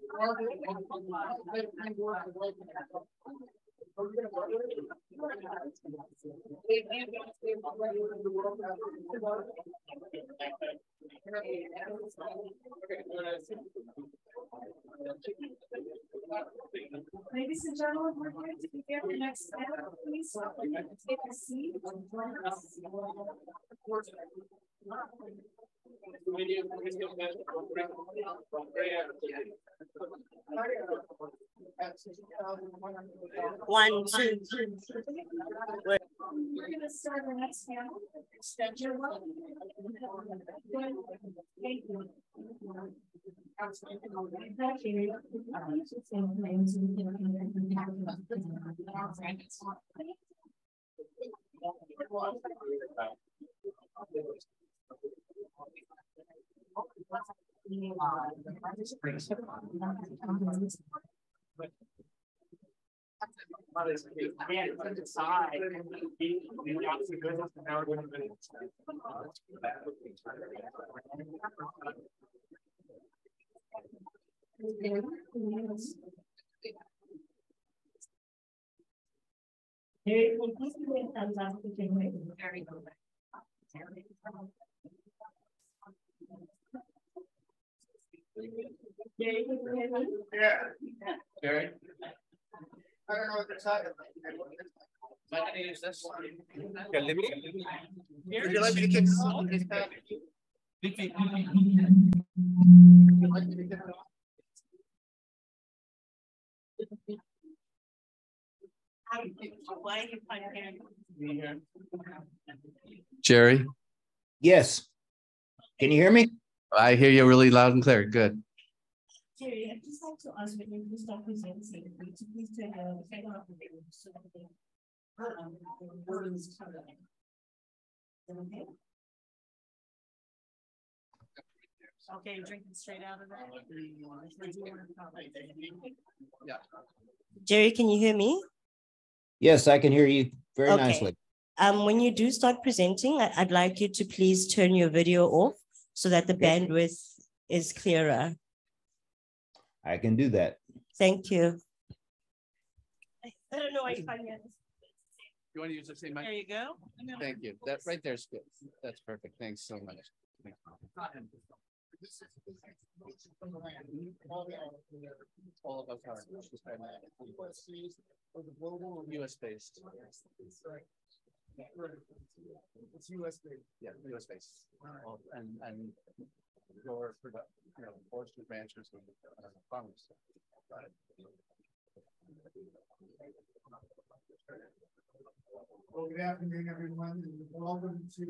Ladies and gentlemen, we're going to begin the next panel. Please take a seat and join us. One, two. We're going to start our next panel. Extend your love. Thank you. Yeah. Jerry? I don't know what they're talking about. Am I going to use this? Yeah, let me. Would you like me to kick this off? Jerry? Yes. Can you hear me? I hear you really loud and clear. Good. Jerry, I'd just like to ask when you start presenting, to please take a photo of the video so that the wordings come in. Okay? Okay, drinking straight out of that. Yeah. Jerry, can you hear me? Yes, I can hear you very nicely. When you do start presenting, I'd like you to please turn your video off so that the bandwidth is clearer. I can do that. Thank you. I don't know why you can't hear this. You want to use the same mic? There you go. Thank you. That right there's good. That's perfect. Thanks so much. All of us are US based. It's US based. Yeah, US based. And your forestry ranchers and farmers. Well, good afternoon, everyone, and welcome to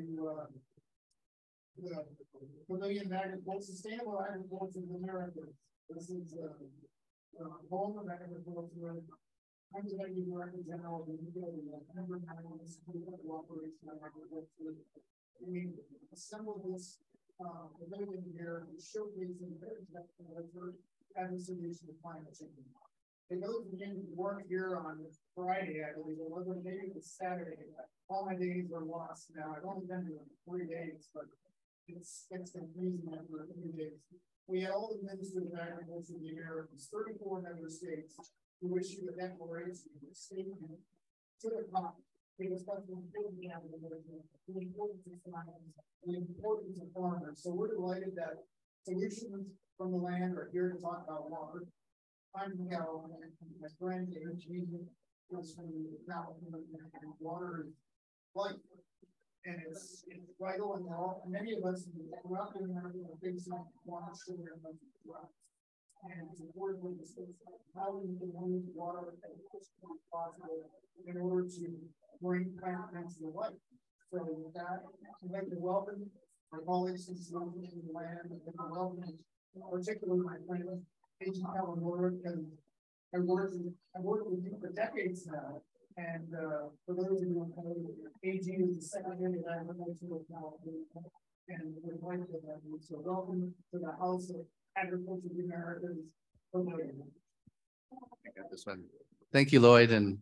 the Pavilion of Agriculture, Sustainable Agriculture of America. This is home of agriculture. I'm the Deputy Director General of the member of Cooperation of Agriculture. We assembled this pavilion here showcasing agriculture as a solution to climate change. For those of you who weren't here on Friday, I believe it was, maybe it was Saturday. All my days are lost now. I've only been here 3 days, but it's confusing after a few days. We had all the ministers of agriculture of the Americas, 34 member states, who issued a declaration, a statement to the COP. It was about the importance of science, the importance of farmers. So we're delighted that solutions from the land are here to talk about water. I'm Miguel, and my friend AG was from California, and water is life. And it's vital, and many of us throughout the America are facing water shortage. And it's important to discuss how we can use water as possible in order to bring plant into the life. So with that, I'd like to welcome our colleagues in the land, and welcome particularly my friend Agent Kalamora, because I've worked with you for decades now. And for those of you who know, AG is the Secretary of Agriculture of California, and we're delighted to have you. So welcome to the House of Agriculture of the Americas. I got this one. Thank you, Lloyd, and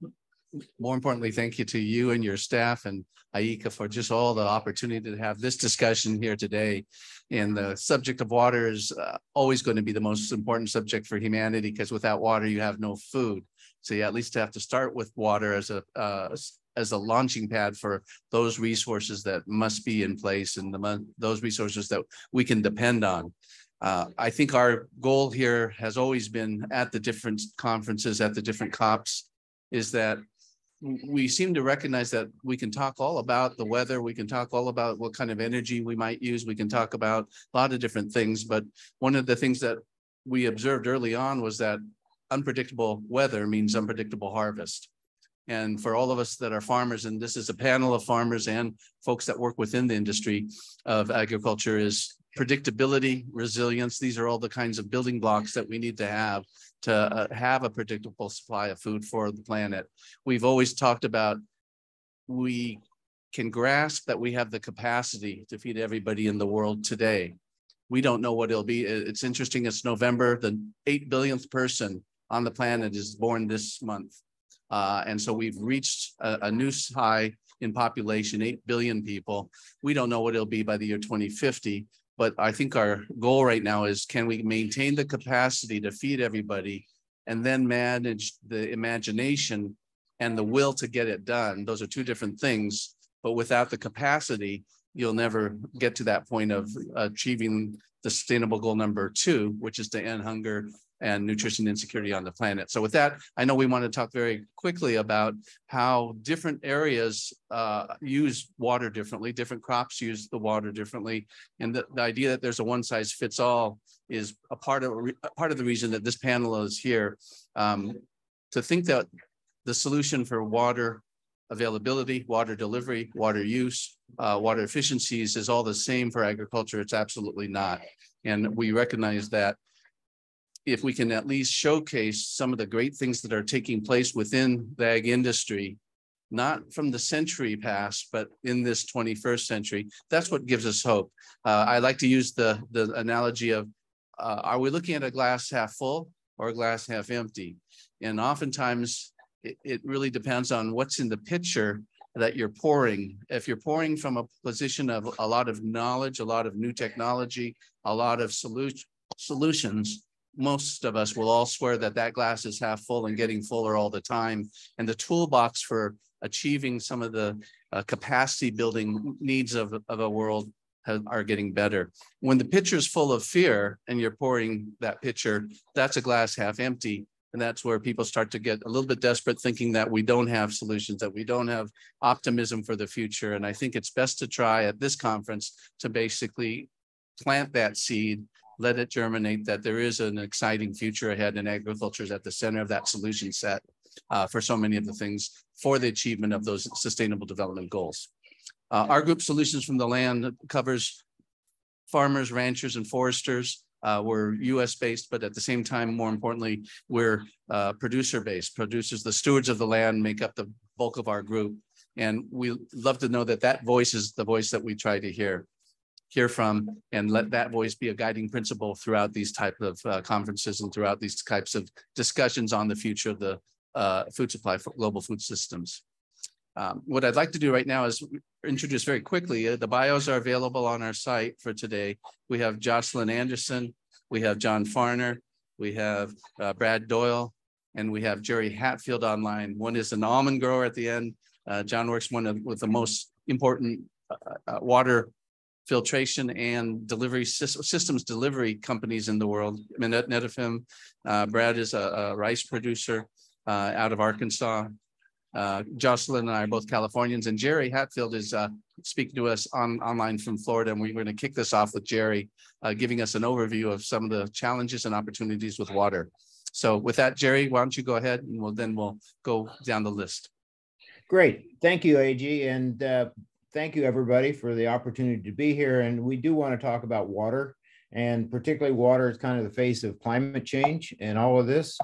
more importantly, thank you to you and your staff and AICA for just all the opportunity to have this discussion here today. And the subject of water is always going to be the most important subject for humanity, because without water, you have no food. So you at least have to start with water as a launching pad for those resources that must be in place, and those resources that we can depend on. I think our goal here has always been at the different conferences, at the different COPs, is that we seem to recognize that we can talk all about the weather. We can talk all about what kind of energy we might use. We can talk about a lot of different things. But one of the things that we observed early on was that unpredictable weather means unpredictable harvest. And for all of us that are farmers, and this is a panel of farmers and folks that work within the industry of agriculture, is predictability, resilience. These are all the kinds of building blocks that we need to have a predictable supply of food for the planet. We've always talked about, we can grasp that we have the capacity to feed everybody in the world today. We don't know what it'll be. It's interesting, it's November, the 8 billionth person on the planet is born this month. And so we've reached a new high in population, 8 billion people. We don't know what it'll be by the year 2050. But I think our goal right now is, can we maintain the capacity to feed everybody and then manage the imagination and the will to get it done? Those are two different things, but without the capacity, you'll never get to that point of achieving the sustainable goal number 2, which is to end hunger and nutrition insecurity on the planet. So with that, I know we want to talk very quickly about how different areas use water differently, different crops use the water differently. And the idea that there's a one size fits all is a part of the reason that this panel is here, to think that the solution for water availability, water delivery, water use, water efficiencies is all the same for agriculture. It's absolutely not. And we recognize that if we can at least showcase some of the great things that are taking place within the ag industry, not from the century past, but in this 21st century, that's what gives us hope. I like to use the analogy of, are we looking at a glass half full or a glass half empty? And oftentimes it really depends on what's in the pitcher that you're pouring. If you're pouring from a position of a lot of knowledge, a lot of new technology, a lot of solutions, most of us will all swear that that glass is half full and getting fuller all the time. And the toolbox for achieving some of the capacity building needs of a world are getting better. When the pitcher is full of fear and you're pouring that pitcher, that's a glass half empty. And that's where people start to get a little bit desperate, thinking that we don't have solutions, that we don't have optimism for the future. And I think it's best to try at this conference to basically plant that seed, let it germinate, that there is an exciting future ahead, and agriculture is at the center of that solution set for so many of the things for the achievement of those sustainable development goals. Our group, Solutions from the Land, covers farmers, ranchers, and foresters. We're US based, but at the same time, more importantly, we're producer based. Producers, the stewards of the land, make up the bulk of our group. And we love to know that that voice is the voice that we try to hear from, and let that voice be a guiding principle throughout these type of conferences and throughout these types of discussions on the future of the food supply for global food systems. What I'd like to do right now is introduce very quickly, the bios are available on our site for today. We have Jocelyn Anderson, we have John Farner, we have Brad Doyle, and we have Jerry Hatfield online. One is an almond grower at the end. John works with the most important water filtration and delivery systems delivery companies in the world, Netafim. Brad is a rice producer out of Arkansas. Jocelyn and I are both Californians, and Jerry Hatfield is speaking to us online from Florida. And we're going to kick this off with Jerry giving us an overview of some of the challenges and opportunities with water. So with that, Jerry, why don't you go ahead, and we'll go down the list. Great. Thank you, AG. And thank you, everybody, for the opportunity to be here. And we do want to talk about water, and particularly water is kind of the face of climate change and all of this.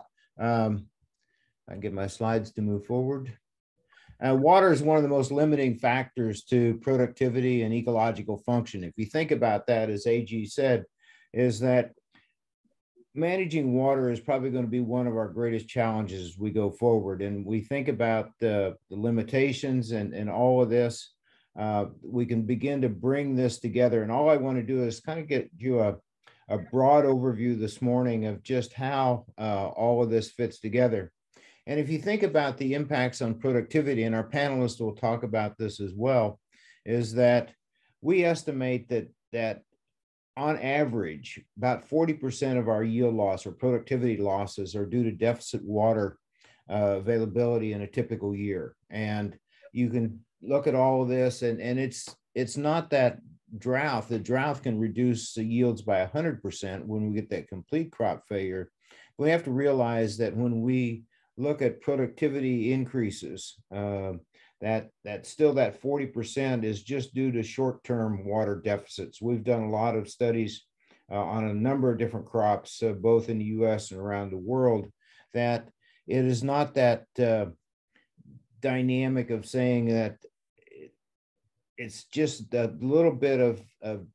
I can get my slides to move forward. Water is one of the most limiting factors to productivity and ecological function. If you think about that, as AG said, is that managing water is probably going to be one of our greatest challenges as we go forward. And we think about the limitations and all of this. We can begin to bring this together. And all I want to do is kind of get you a broad overview this morning of just how all of this fits together. And if you think about the impacts on productivity, and our panelists will talk about this as well, is that we estimate that on average, about 40% of our yield loss or productivity losses are due to deficit water availability in a typical year. And you can look at all of this, and it's not that drought. The drought can reduce the yields by 100% when we get that complete crop failure. We have to realize that when we look at productivity increases, that still that 40% is just due to short-term water deficits. We've done a lot of studies on a number of different crops, both in the US and around the world, that it is not that dynamic of saying that it's just a little bit of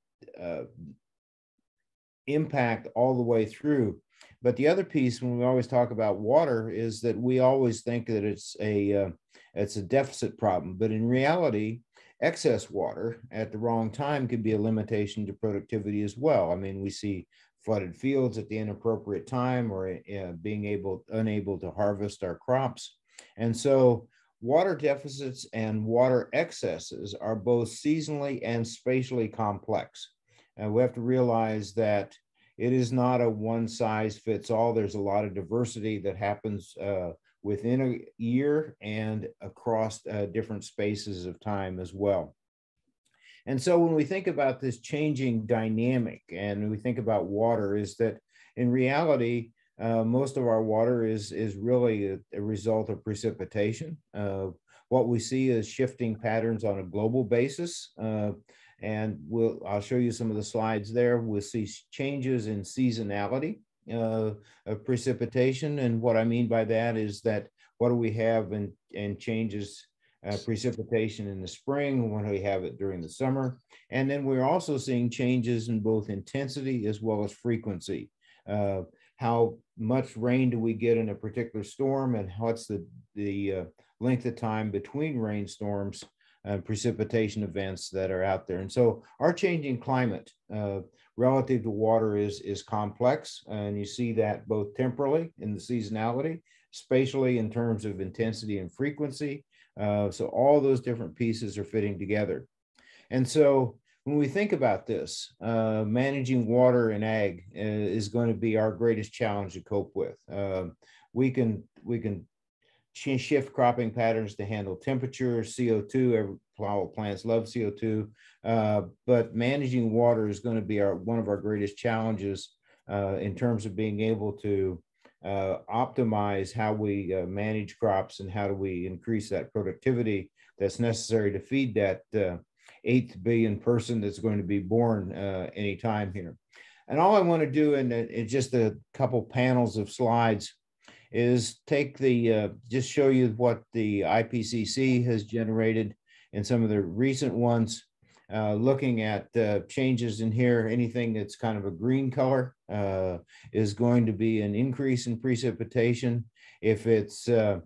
impact all the way through. But the other piece, when we always talk about water, is that we always think that it's a deficit problem. But in reality, excess water at the wrong time could be a limitation to productivity as well. I mean, we see flooded fields at the inappropriate time, or being unable to harvest our crops. And so water deficits and water excesses are both seasonally and spatially complex. And we have to realize that it is not a one size fits all. There's a lot of diversity that happens within a year and across different spaces of time as well. And so when we think about this changing dynamic and we think about water, is that in reality, most of our water is really a result of precipitation. What we see is shifting patterns on a global basis. And I'll show you some of the slides there. We'll see changes in seasonality of precipitation. And what I mean by that is that what do we have in changes precipitation in the spring, when we have it during the summer. And then we're also seeing changes in both intensity as well as frequency. How much rain do we get in a particular storm, and what's the length of time between rainstorms and precipitation events that are out there. And so our changing climate relative to water is complex, and you see that both temporally in the seasonality, spatially in terms of intensity and frequency. So all those different pieces are fitting together. And so when we think about this, managing water in ag is going to be our greatest challenge to cope with. We can shift cropping patterns to handle temperature, CO2. Every plants love CO2, but managing water is going to be one of our greatest challenges in terms of being able to optimize how we manage crops and how do we increase that productivity that's necessary to feed that 8 billion person that's going to be born anytime here. And all I want to do in just a couple panels of slides is take just show you what the IPCC has generated in some of the recent ones, looking at changes in here. Anything that's kind of a green color is going to be an increase in precipitation. If it's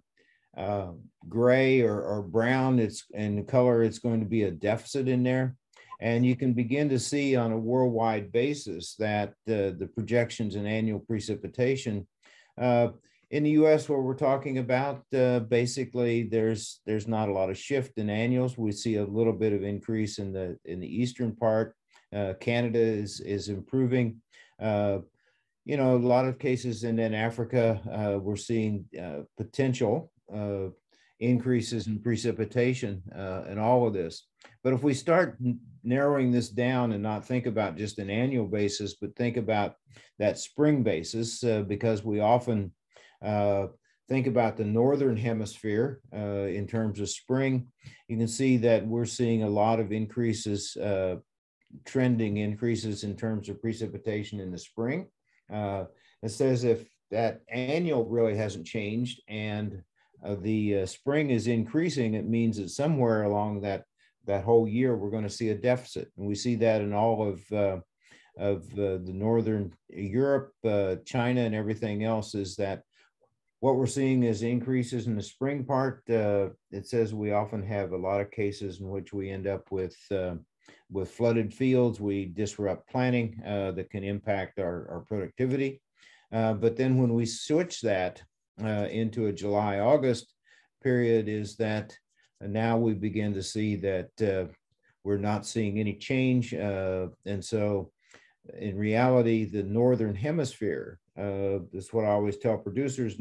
gray or brown, it's in color, it's going to be a deficit in there. And you can begin to see on a worldwide basis that the projections in annual precipitation in the US, where we're talking about, basically there's not a lot of shift in annuals. We see a little bit of increase in the eastern part. Canada is improving. You know, a lot of cases, and in Africa, we're seeing potential increases in precipitation and all of this. But if we start narrowing this down and not think about just an annual basis, but think about that spring basis, because we often think about the northern hemisphere in terms of spring, you can see that we're seeing a lot of increases, trending increases in terms of precipitation in the spring. It says if that annual really hasn't changed and the spring is increasing, it means that somewhere along that whole year, we're going to see a deficit. And we see that in all of the Northern Europe, China, and everything else is that what we're seeing is increases in the spring part. It says we often have a lot of cases in which we end up with flooded fields. We disrupt planting that can impact our productivity. But then when we switch that into a July, August period, is that now we begin to see that we're not seeing any change. And so in reality, the Northern Hemisphere, that's what I always tell producers,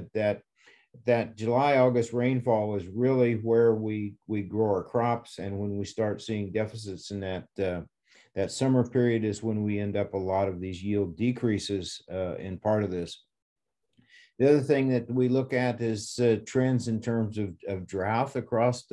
that July, August rainfall is really where we grow our crops. And when we start seeing deficits in that summer period is when we end up a lot of these yield decreases in part of this. The other thing that we look at is trends in terms of drought across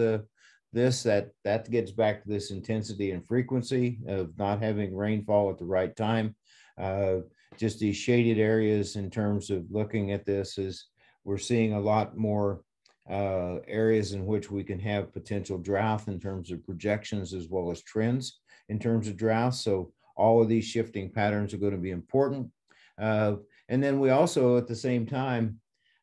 that gets back to this intensity and frequency of not having rainfall at the right time. Just these shaded areas in terms of looking at this is we're seeing a lot more areas in which we can have potential drought in terms of projections as well as trends in terms of drought. So all of these shifting patterns are going to be important. And then we also, at the same time,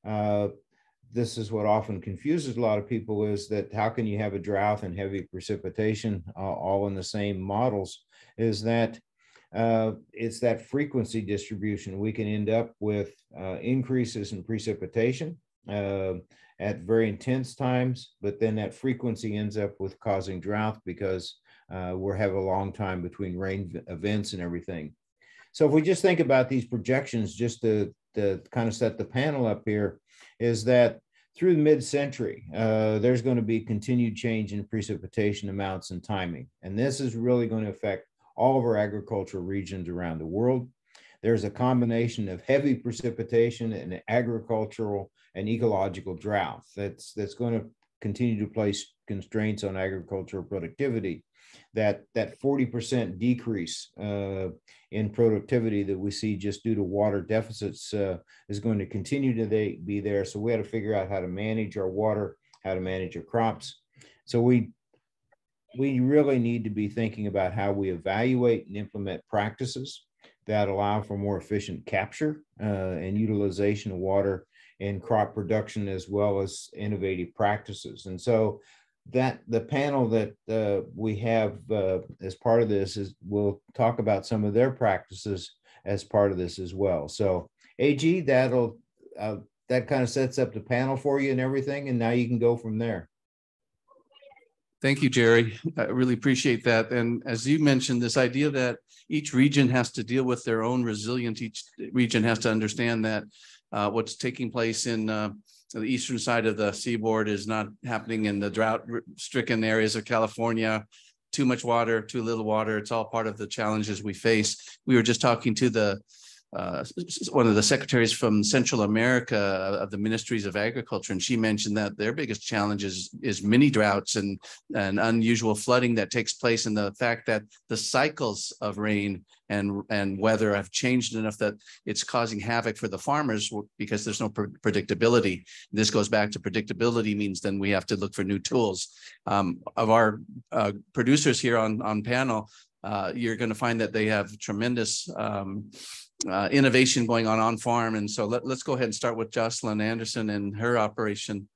this is what often confuses a lot of people, is that how can you have a drought and heavy precipitation all in the same models, is that it's that frequency distribution. We can end up with increases in precipitation at very intense times, but then that frequency ends up with causing drought because we have a long time between rain events and everything. So if we just think about these projections, just to kind of set the panel up here, is that through the mid-century, there's going to be continued change in precipitation amounts and timing. And this is really going to affect all of our agricultural regions around the world. There's a combination of heavy precipitation and agricultural and ecological drought that's going to continue to place constraints on agricultural productivity. That 40% decrease in productivity that we see just due to water deficits is going to continue to be there. So we had to figure out how to manage our water, how to manage our crops. So we really need to be thinking about how we evaluate and implement practices that allow for more efficient capture and utilization of water in crop production, as well as innovative practices. And so that the panel that we have as part of this is we'll talk about some of their practices as part of this as well. So AG, that kind of sets up the panel for you and everything, and now you can go from there. Thank you, Jerry. I really appreciate that. And as you mentioned, this idea that each region has to deal with their own resilience, each region has to understand that what's taking place in the eastern side of the seaboard is not happening in the drought-stricken areas of California. Too much water, too little water. It's all part of the challenges we face. We were just talking to one of the secretaries from Central America of the Ministries of Agriculture, and she mentioned that their biggest challenge is mini droughts and unusual flooding that takes place, and the fact that the cycles of rain and weather have changed enough that it's causing havoc for the farmers because there's no predictability. This goes back to predictability means then we have to look for new tools. Of our producers here on panel, you're going to find that they have tremendous innovation going on farm. And so let's go ahead and start with Jocelyn Anderson and her operation.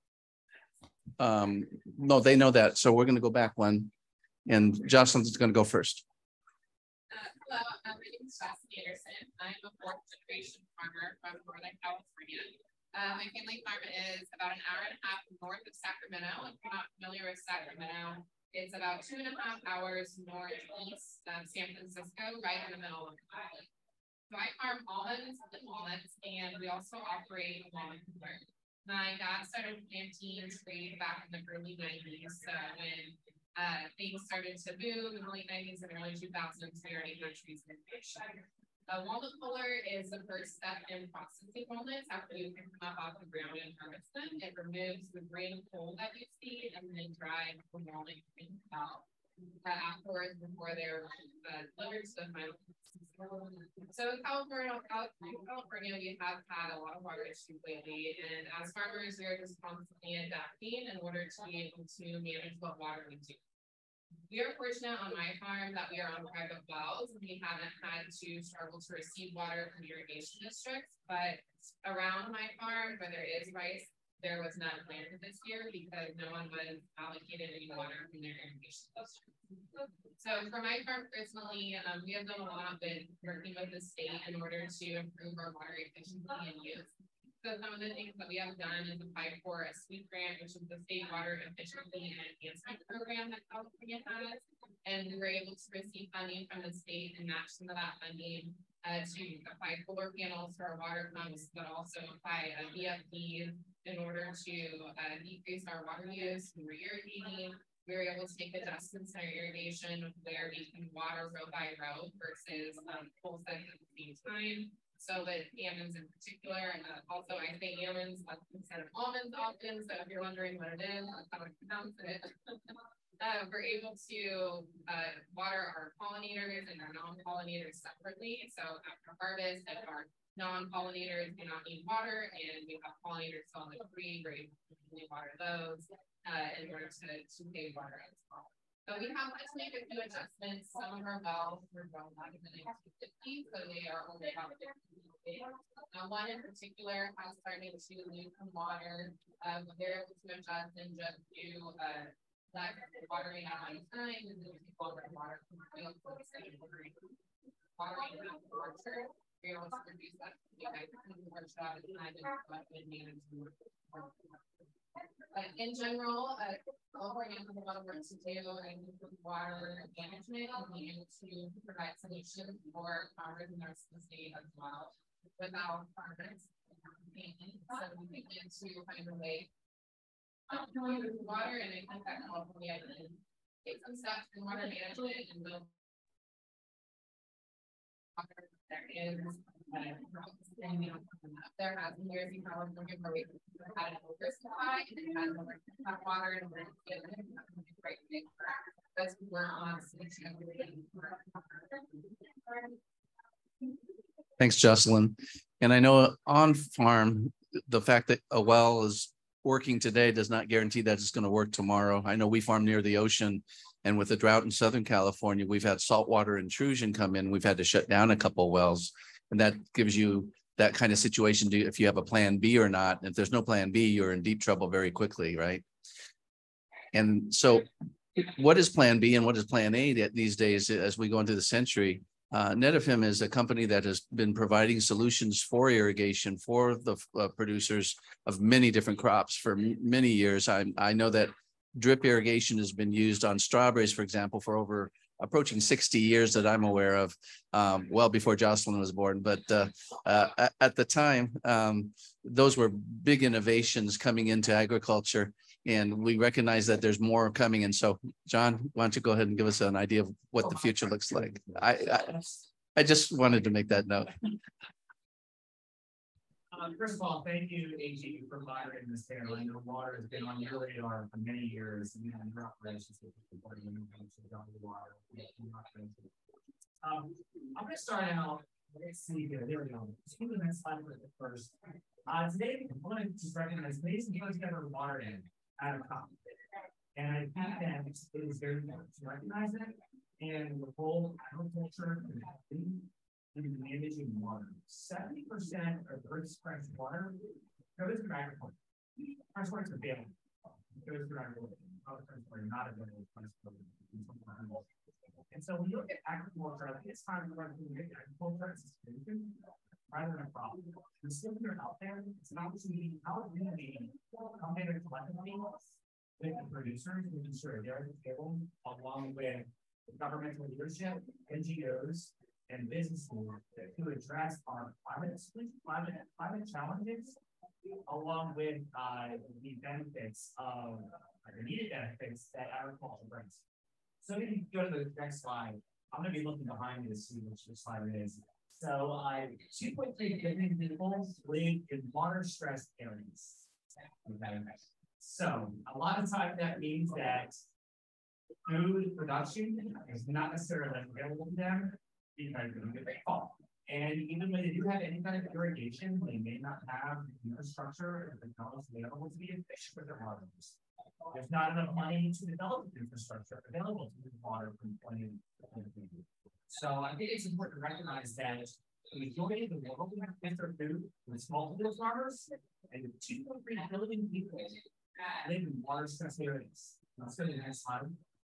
No, they know that. So we're going to go back one. And Jocelyn's going to go first. Hello, my name is Jocelyn Anderson. I'm a fourth generation farmer from Northern California. My family farm is about an hour and a half north of Sacramento. If you're not familiar with Sacramento, it's about 2.5 hours northeast of San Francisco, right in the middle of the valley. So I farm almonds and walnuts, and we also operate a walnut cooler. My dad started planting trees back in the early 90s. So when things started to boom in the late 90s and early 2000s, we already had trees in the shed. A walnut puller is the first step in processing walnuts after you pick them up off the ground and harvest them. It removes the grain of coal that you see and then dries the walnut grain out afterwards before they're delivered to the final. So in California, we have had a lot of water issues lately, and as farmers, we are just constantly adapting in order to be able to manage what water we do. We are fortunate on my farm that we are on private wells and we haven't had to struggle to receive water from irrigation districts, but around my farm where there is rice, there was none planted this year because no one was allocated any water from their irrigation district. So for my farm personally, we have done a lot with working with the state in order to improve our water efficiency and use. So some of the things that we have done is apply for a SWEET grant, which is the state water efficiency and enhancement program that California has. And we were able to receive funding from the state and match some of that funding to apply solar panels for our water pumps, but also apply VFDs in order to decrease our water use when we're irrigating. We were able to take adjustments in our irrigation where we can water row by row versus full sets at the same time. So with almonds in particular, and also I say almonds instead of almonds often. So if you're wondering what it is, that's how I pronounce it. We're able to water our pollinators and our non-pollinators separately. So after harvest, if our non-pollinators do not need water and we have pollinators still on the tree, we're able to water those in order to save water as well. So we have to make a few adjustments. Some of our wells were grown back in the 1950s, so they are only about 50 feet big. One in particular has started to lose some water. They're able to adjust and just do less watering at one time and then take all that water from the field for the same watering at the orchard. We're able to reduce that to the workshop and manage. In general, California has a lot of work to do in water management and being able to provide solutions for farmers in the rest of the state as well without farmers. So we begin to find a way to use water, and I think that California can take some steps in water management and build water. There is there has been years in California where we had an oversupply and it had water and then great thing for us. We're on Thanks, Jocelyn. And I know on farm, the fact that a well is working today does not guarantee that it's going to work tomorrow. I know we farm near the ocean, and with the drought in Southern California, we've had saltwater intrusion come in. We've had to shut down a couple of wells, and that gives you that kind of situation if you have a plan B or not. If there's no plan B, you're in deep trouble very quickly, right? And so what is plan B and what is plan A these days as we go into the century? Netafim is a company that has been providing solutions for irrigation for the producers of many different crops for many years. I know that drip irrigation has been used on strawberries, for example, for over approaching 60 years that I'm aware of, well before Jocelyn was born. But at the time, those were big innovations coming into agriculture. And we recognize that there's more coming. And so, John, why don't you go ahead and give us an idea of what the future looks like? I just wanted to make that note. First of all, thank you, AG, for moderating this panel. I know water has been on your radar for many years, and you have your operations with the water. I'm going to start out. Let's see here. There we go. Let's go to the next slide first. Today, I want to just recognize amazing put together water in out of copy. And I think that it is very important to recognize it and the whole agriculture and managing water. 70% of Earth's fresh water goes to agriculture. Fresh water is available. It goes to agriculture. Other fresh water not available. And so when you look at agriculture, I think it's time to run through agriculture as a solution rather than a problem. The solutions are out there. It's not to be how do we come together collectively with the producers and making sure they're at the table along with governmental leadership, NGOs, and businesses to address our climate challenges, along with the benefits of the needed benefits that agriculture brings. So if you go to the next slide, I'm going to be looking behind me to see which slide it is. So 2.3 billion people live in water-stressed areas. Okay. So a lot of times that means that food production is not necessarily available to them because of the rainfall. And even when they do have any kind of irrigation, they may not have the infrastructure or the technology available to be efficient with their water use. There's not enough money to develop infrastructure available to move water from point A to point B. So I think it's important to recognize that the majority of the world gets their food with smallholder farmers, and the 2.3 billion people live in water stressed areas. Let's go to the next slide.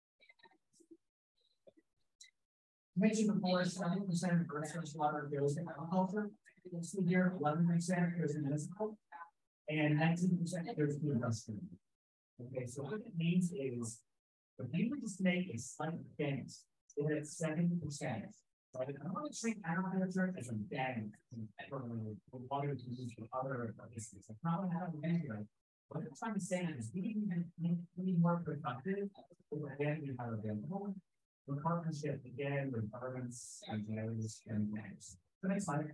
I mentioned before, 70% of grocery water goes to agriculture. This year, 11% goes to municipal, and 19% goes to industrial. Okay, so what it means is, if you were just make a slight advance, it's at 70%. Right? I want to treat agriculture as a bad for water to use for other purposes. That's not what I'm doing. What I'm trying to say is we need more productive with the land we have available. In partnership again with governments, engineers, and banks. The next slide.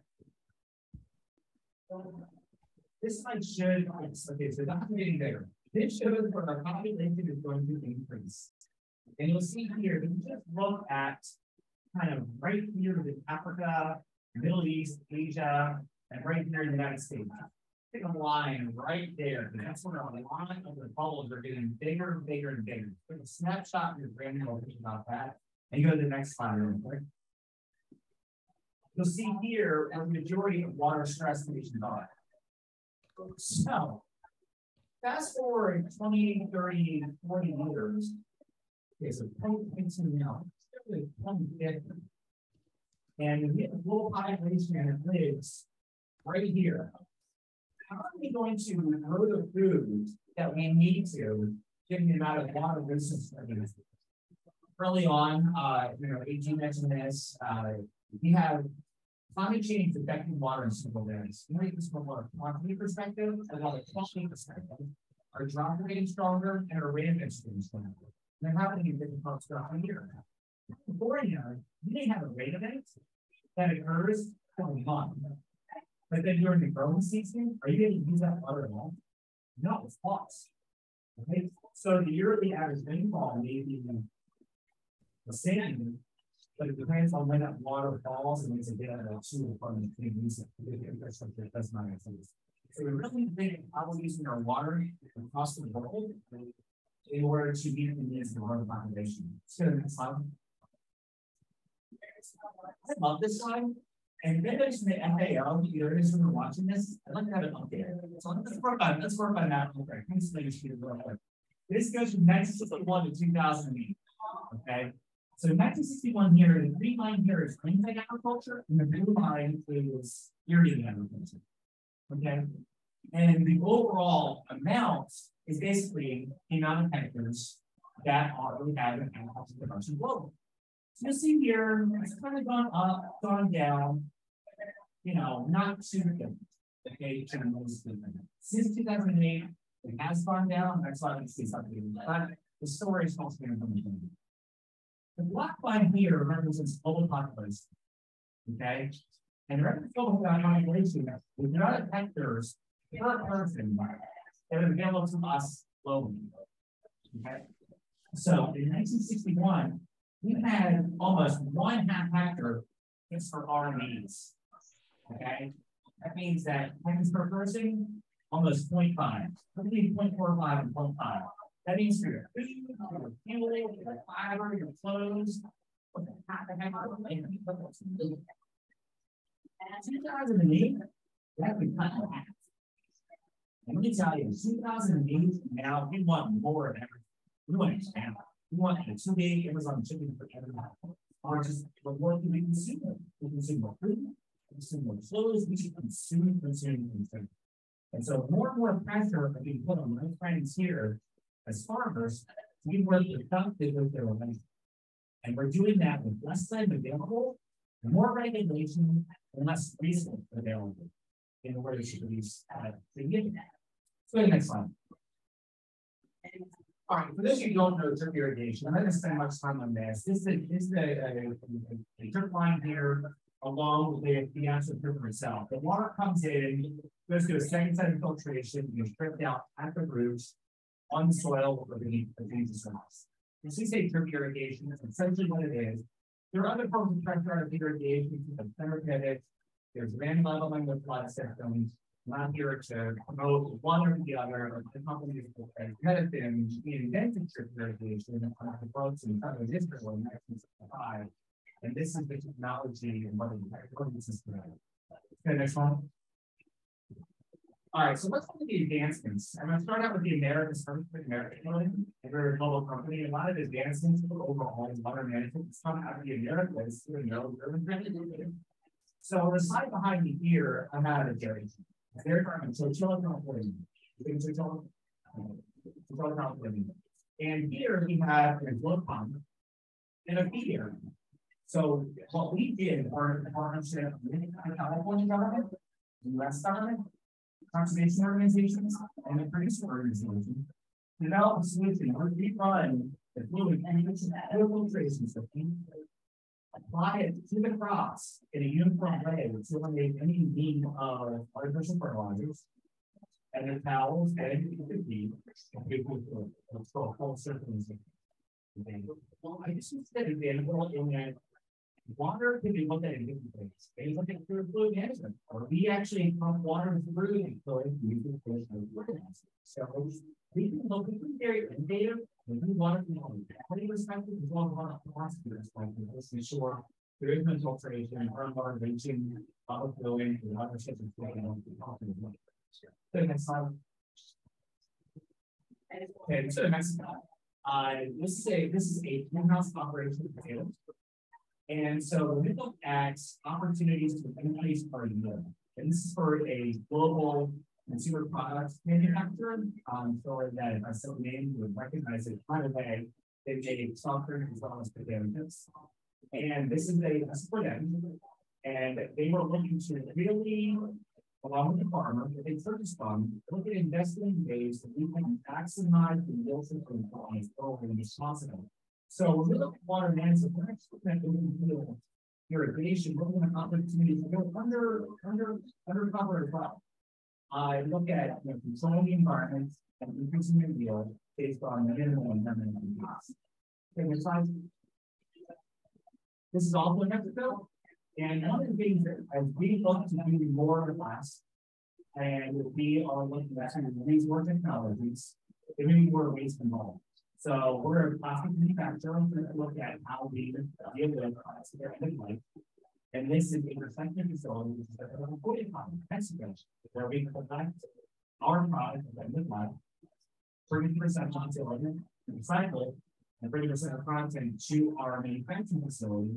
This slide should, okay, so that's getting there. This shows where our population is going to increase. And you'll see here, you just look at kind of right here with Africa, Middle East, Asia, and right here in the United States. Pick a line right there. That's where a lot of the bubbles are getting bigger and bigger and bigger. Put a snapshot in your brain about that. And go to the next slide real quick. You'll see here where the majority of water stress nations are. So, fast forward 20, 30, 40 years. Okay, so 20 now, it's 2050. And we have a global population that lives right here. How are we going to grow the food that we need to, given the amount of water resources that we have? Early on, AG mentioned this, we have climate change affecting water in several ways. From a quantity perspective, and a quality perspective, our drop rate is stronger and our rate of incidence is stronger. They're happening in different parts throughout the year. Before you may have a rate of it that occurs for a month. But then during the growing season, are you able to use that water at all? No, it's lost. Okay, so the yearly average rainfall may be the same, but it depends on when that water falls and it's a bit of a tool from the infrastructure that does not exist. So we really think how we're using our water across the world in order to meet the needs of the world population. So next slide. I love this slide. And then there's the FAO, either is when we're watching this, I'd like to have it up there. So let's work on that real quick. This goes from 1961 to 2008. Okay. So 1961 here, the green line here is clean tech agriculture, and the blue line is irrigated agriculture. Okay. And the overall amount is basically the amount of hectares that we have in agriculture production globally. So you'll see here, it's kind of gone up, gone down, not too good. Okay, since 2008, it has gone down. That's why I see something. But the story is mostly from the beginning. The black line here represents global population. Okay, and represents global population with not hectares per person that are available to us globally. Okay, so in 1961, we had almost 1.5 hectare just for our needs. Okay, that means that hectares per person, almost 0.5, between 0.45 and 0.5. That means for your food, your fuel, your fiber, your clothes, what the heck are we? 2008, that would cut in half. And let me tell you, 2008, now we want more of everything. We want to expand. We want it to be Amazon shipping for everyone. Or just the more we consume. We consume more food, we consume more clothes, we should consume. And so more and more pressure are being put on my friends here as farmers to be more productive with their land. And we're doing that with less land available, more regulation, and less resource available in order to produce significant. So go to the next slide. All right, for those of you who don't know drip irrigation, I'm not going to spend much time on this. This is a drip line here along with the actual drip itself. The water comes in, goes to a second set of filtration, and is dripped out at the roots on the soil or beneath the surface. When we say drip irrigation, that's essentially what it is. There are other forms of pressure irrigation, like center pivot, there's random leveling with flood systems. not here to promote one or the other. The companies that have been invented trip irrigation on the boats in southern Israel in 1965. And this is the technology and what this is today. Okay, next one. All right, so let's look at the advancements. I'm going to start out with the Americans first, with American Building. We're a global company. A lot of advancements overall in water management is coming out of the Americas. So the slide behind me here, I'm out of Jerry. They're from Chillicothe, and here we have a flow pump and a feed area. So what we did, our partnership with the California government, the U.S. government, conservation organizations, and the producer organization, develop a solution where we run the fluid filtration system, apply it to the crops in a uniform way to eliminate any need of artificial fertilizers, and the towels and the feed, let's go whole circles. Well, I just said an example in that water can be looked at in different ways. They look at through fluid management, or we actually pump water through and so using fluid management. So we can look at very innovative and we water from quality perspective as well as water philosophy perspective. Let's ensure there is no filtration, or water reaching, bottle filling, and other types of filling. So next slide. Okay, so next slide. This is a in-house operation of potatoes. And so we look at opportunities to increase our yield. And this is for a global consumer products manufacturer. So that if I said the name, you would recognize it right away. They make soft drink as well as potato chips. And this is a for them. And they were looking to really, along with the farmer, that they purchased fund, look at investing in ways that we can maximize the yields of the farmers over the responsible. So when we look at water management, we're actually looking at irrigation, we're looking at opportunities to go undercover as well. I look at controlling the environment and increasing the yield based on the minimum and minimum costs. Okay, next slide. This is also in Mexico. And one of the things that as we look to do more or less, and we are looking at these more technologies, there may be more waste involved. So we're a plastic manufacturer. We're going to look at how we deal with plastic end of life. And this is a recycling facility, which is a recording plant in Mexico, where we collect our product at end of life, 30% onto it, recycle, and 30% of content to our manufacturing facility.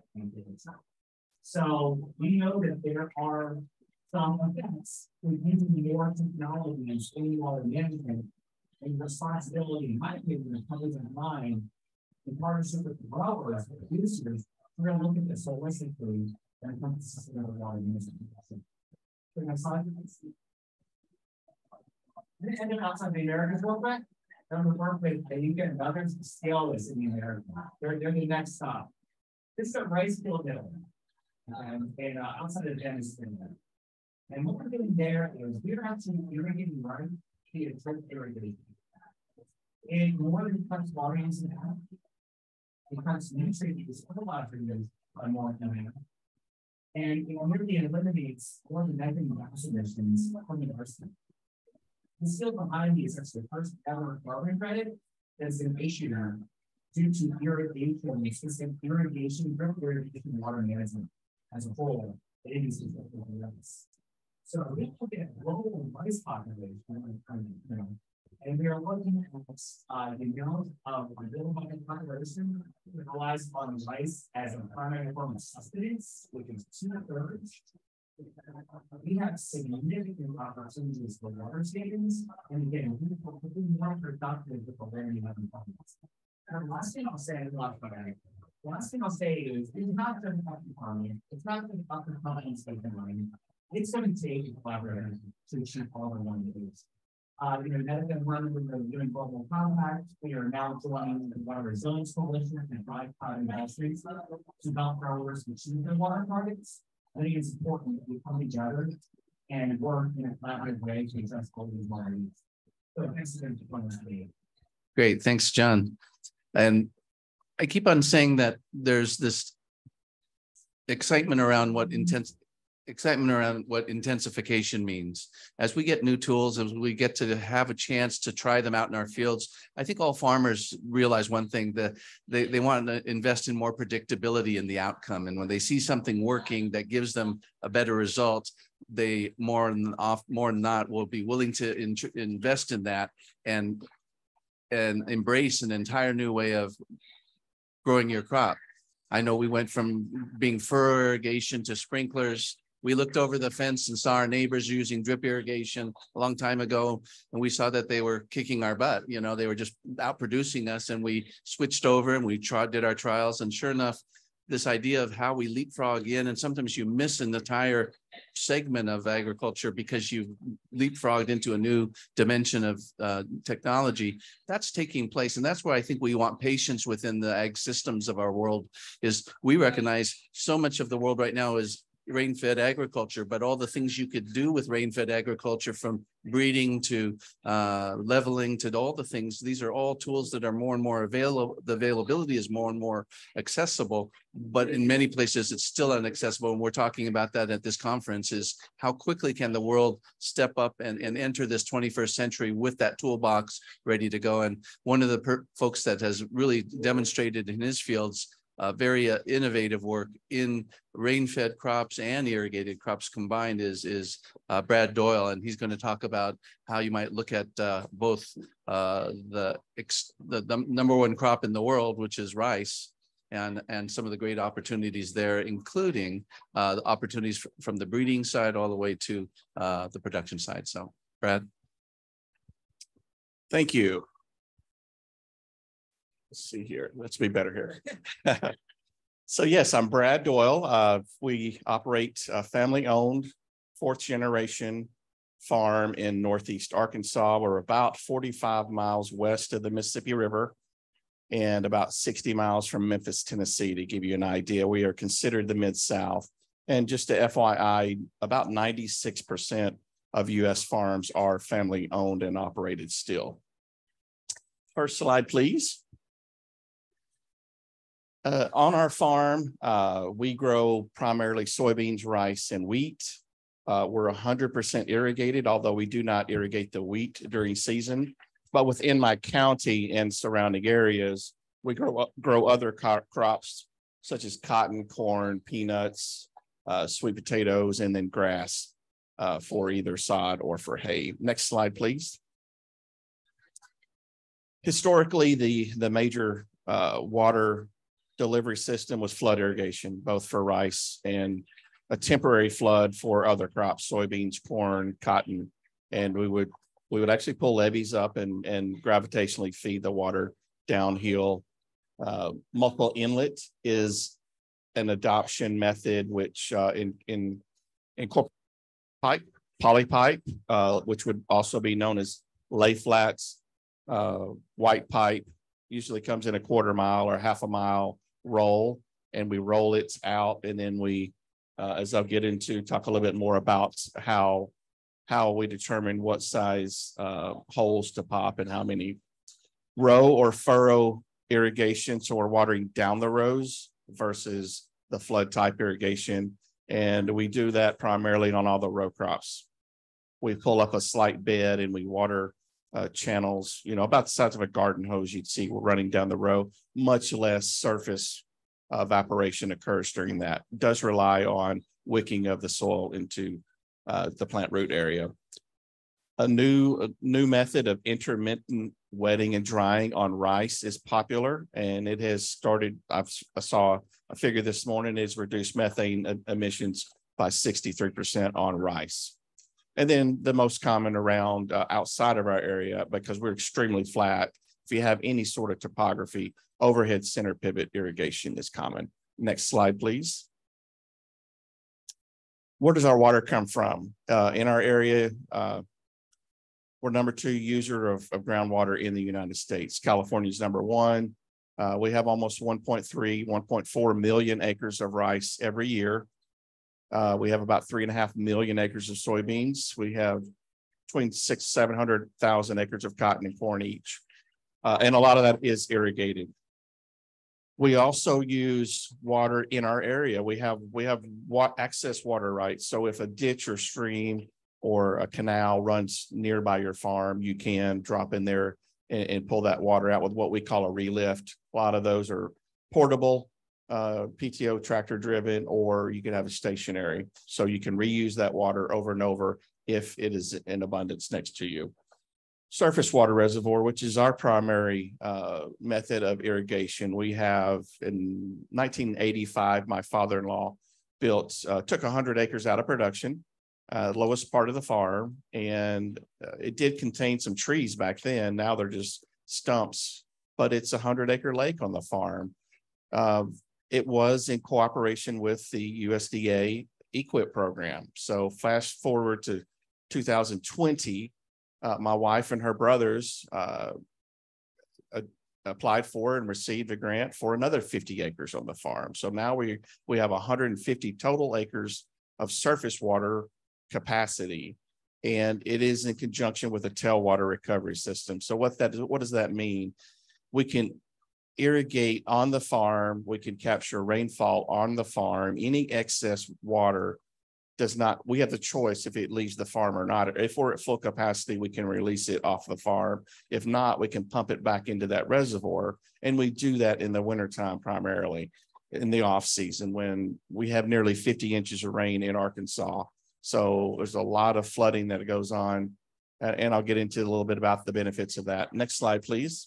So we know that there are some effects with using more technologies in water management. And responsibility, in my opinion, comes in mind in partnership with the growers, the producers. We're going to look at this holistically when it comes to sustainable water management. So next slide. And then outside the Americas real quick, I'm going to work with the UK and others to scale this in the Americas. They're the next stop. This is a rice field mill. And outside of Genesis. And what we're doing there is we're actually irrigating right via drip irrigation. And more than cuts water use in half, it cuts nutrient use, fertilizer use by more than half. And it really eliminates more than 90,000 emissions from the arsenic. The field behind me is actually the first ever carbon credit that's been issued due to irrigation, system irrigation, drip irrigation, water management as a whole. The industry is so we look at global rice population, and we are looking at the amount of renewable population that relies on rice as a primary form of sustenance, which is 2/3. We have significant opportunities for water savings, and again, we'll be more productive with the land we have in front of us. And the last thing I'll say is it's not just about the farming, it's not just about the companies making money. It's going to take a collaborator to achieve all we want to do. That has been running with the UN Global Compact. We are now joining the Water Resilience Coalition and private industries to help growers achieve their water targets. I think it's important that we come together and work in a collaborative way to address all these water needs. So thanks again for joining us today. Great, thanks, John. And I keep on saying that there's this excitement around what excitement around what intensification means. As we get new tools, as we get to have a chance to try them out in our fields, I think all farmers realize one thing, that they want to invest in more predictability in the outcome. And when they see something working that gives them a better result, they more than not will be willing to invest in that and embrace an entire new way of growing your crop. I know we went from being furrow irrigation to sprinklers. We looked over the fence and saw our neighbors using drip irrigation a long time ago, and we saw that they were kicking our butt. You know, they were just outproducing us, and we switched over and we did our trials. And sure enough, this idea of how we leapfrog in, and sometimes you miss an entire segment of agriculture because you've leapfrogged into a new dimension of technology, that's taking place. And that's why I think we want patience within the ag systems of our world. Is we recognize so much of the world right now is rain-fed agriculture, but all the things you could do with rain-fed agriculture, from breeding to leveling to all the things, these are all tools that are more and more available. The availability is more and more accessible, but in many places it's still inaccessible. And we're talking about that at this conference, is how quickly can the world step up and enter this 21st century with that toolbox ready to go. And one of the folks that has really demonstrated in his fields very innovative work in rain-fed crops and irrigated crops combined is Brad Doyle, and he's going to talk about how you might look at both the number one crop in the world, which is rice, and some of the great opportunities there, including the opportunities from the breeding side all the way to the production side. So, Brad. Thank you. Let's see here. Let's be better here. So yes, I'm Brad Doyle. We operate a family-owned, fourth-generation farm in Northeast Arkansas. We're about 45 miles west of the Mississippi River and about 60 miles from Memphis, Tennessee, to give you an idea. We are considered the Mid-South. And just to FYI, about 96% of U.S. farms are family-owned and operated still. First slide, please. On our farm, we grow primarily soybeans, rice, and wheat. We're 100% irrigated, although we do not irrigate the wheat during season. But within my county and surrounding areas, we grow other crops such as cotton, corn, peanuts, sweet potatoes, and then grass for either sod or for hay. Next slide, please. Historically, the major water delivery system was flood irrigation, both for rice and a temporary flood for other crops, soybeans, corn, cotton. And we would actually pull levees up and gravitationally feed the water downhill. Multiple inlet is an adoption method which incorporates polypipe, which would also be known as lay flats. White pipe usually comes in a quarter mile or half a mile roll, and we roll it out, and then we, as I'll get into, talk a little bit more about how we determine what size holes to pop and how many row or furrow irrigation. So we're watering down the rows versus the flood type irrigation, and we do that primarily on all the row crops. We pull up a slight bed and we water channels, about the size of a garden hose. You'd see we're running down the row. Much less surface evaporation occurs during that. It does rely on wicking of the soil into the plant root area. A new method of intermittent wetting and drying on rice is popular, and it has started. I saw a figure this morning, is reduced methane emissions by 63% on rice. And then the most common around outside of our area, because we're extremely flat, if you have any sort of topography, overhead center pivot irrigation is common. Next slide, please. Where does our water come from? In our area, we're number 2 user of groundwater in the United States. California's number 1. We have almost 1.4 million acres of rice every year. We have about 3.5 million acres of soybeans. We have between 600,000 to 700,000 acres of cotton and corn each. And a lot of that is irrigated. We also use water in our area. We have access water rights. So if a ditch or stream or a canal runs nearby your farm, you can drop in there and pull that water out with what we call a relift. A lot of those are portable, PTO tractor driven, or you can have a stationary. So you can reuse that water over and over if it is in abundance next to you. Surface water reservoir, which is our primary method of irrigation. We have in 1985, my father-in-law took 100 acres out of production, lowest part of the farm, and it did contain some trees back then. Now they're just stumps, but it's a 100-acre lake on the farm. It was in cooperation with the USDA EQIP program. So fast forward to 2020, my wife and her brothers applied for and received a grant for another 50 acres on the farm. So now we have 150 total acres of surface water capacity, and it is in conjunction with a tailwater recovery system. So what does that mean? We can irrigate on the farm. We can capture rainfall on the farm. Any excess water we have the choice if it leaves the farm or not. If we're at full capacity, we can release it off the farm. If not, we can pump it back into that reservoir. And we do that in the wintertime, primarily in the off season when we have nearly 50 inches of rain in Arkansas. So there's a lot of flooding that goes on. And I'll get into a little bit about the benefits of that. Next slide, please.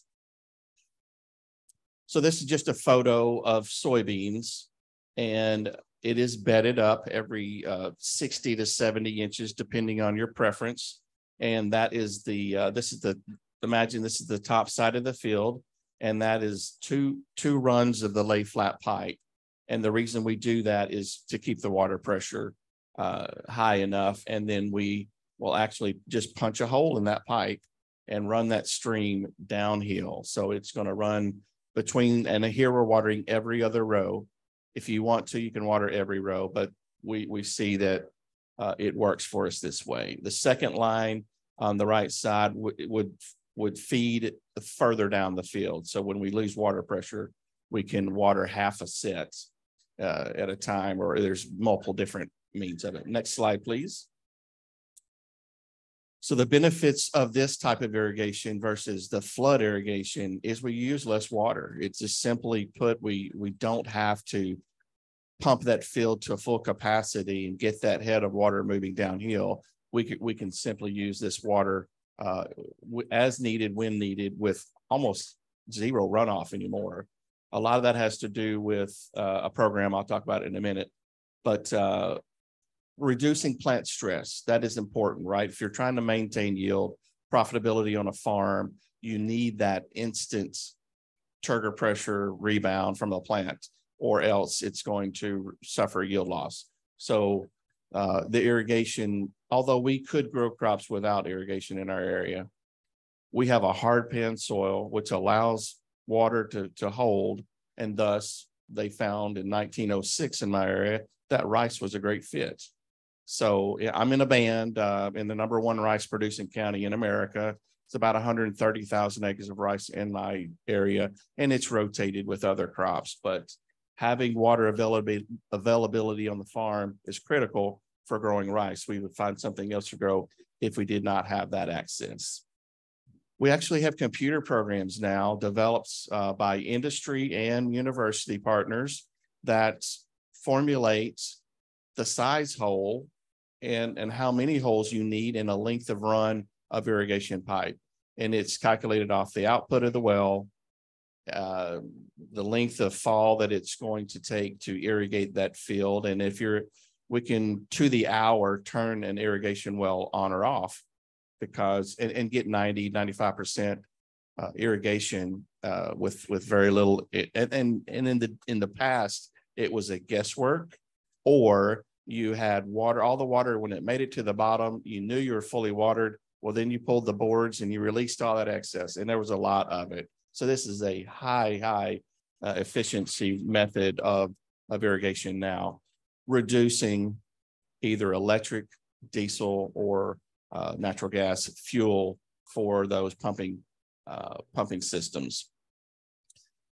So this is just a photo of soybeans, and it is bedded up every 60 to 70 inches, depending on your preference. And that is imagine this is the top side of the field, and that is two runs of the lay flat pipe. And the reason we do that is to keep the water pressure high enough. And then we will actually just punch a hole in that pipe and run that stream downhill. So it's going to run between, and here we're watering every other row. If you want to, you can water every row, but we see that it works for us this way. The second line on the right side would feed further down the field. So when we lose water pressure, we can water half a set at a time, or there's multiple different means of it. Next slide, please. So the benefits of this type of irrigation versus the flood irrigation is we use less water. It's just simply put, we don't have to pump that field to a full capacity and get that head of water moving downhill. We can simply use this water as needed, when needed, with almost zero runoff anymore. A lot of that has to do with a program I'll talk about in a minute, but reducing plant stress, that is important, right? If you're trying to maintain yield, profitability on a farm, you need that instant turgor pressure rebound from the plant, or else it's going to suffer yield loss. So the irrigation, although we could grow crops without irrigation in our area, we have a hard pan soil, which allows water to hold, and thus they found in 1906 in my area that rice was a great fit. So yeah, I'm in a band in the #1 rice producing county in America. It's about 130,000 acres of rice in my area, and it's rotated with other crops. But having water availability on the farm is critical for growing rice. We would find something else to grow if we did not have that access. We actually have computer programs now developed by industry and university partners that formulate the size hole and how many holes you need in a length of run of irrigation pipe. And it's calculated off the output of the well, the length of fall that it's going to take to irrigate that field. And we can to the hour turn an irrigation well on or off, because and get 90-95% irrigation with very little. And in the past, it was a guesswork, or you had water, all the water, when it made it to the bottom, you knew you were fully watered. Well, then you pulled the boards and you released all that excess, and there was a lot of it. So this is a high efficiency method of irrigation now, reducing either electric, diesel, or natural gas fuel for those pumping systems.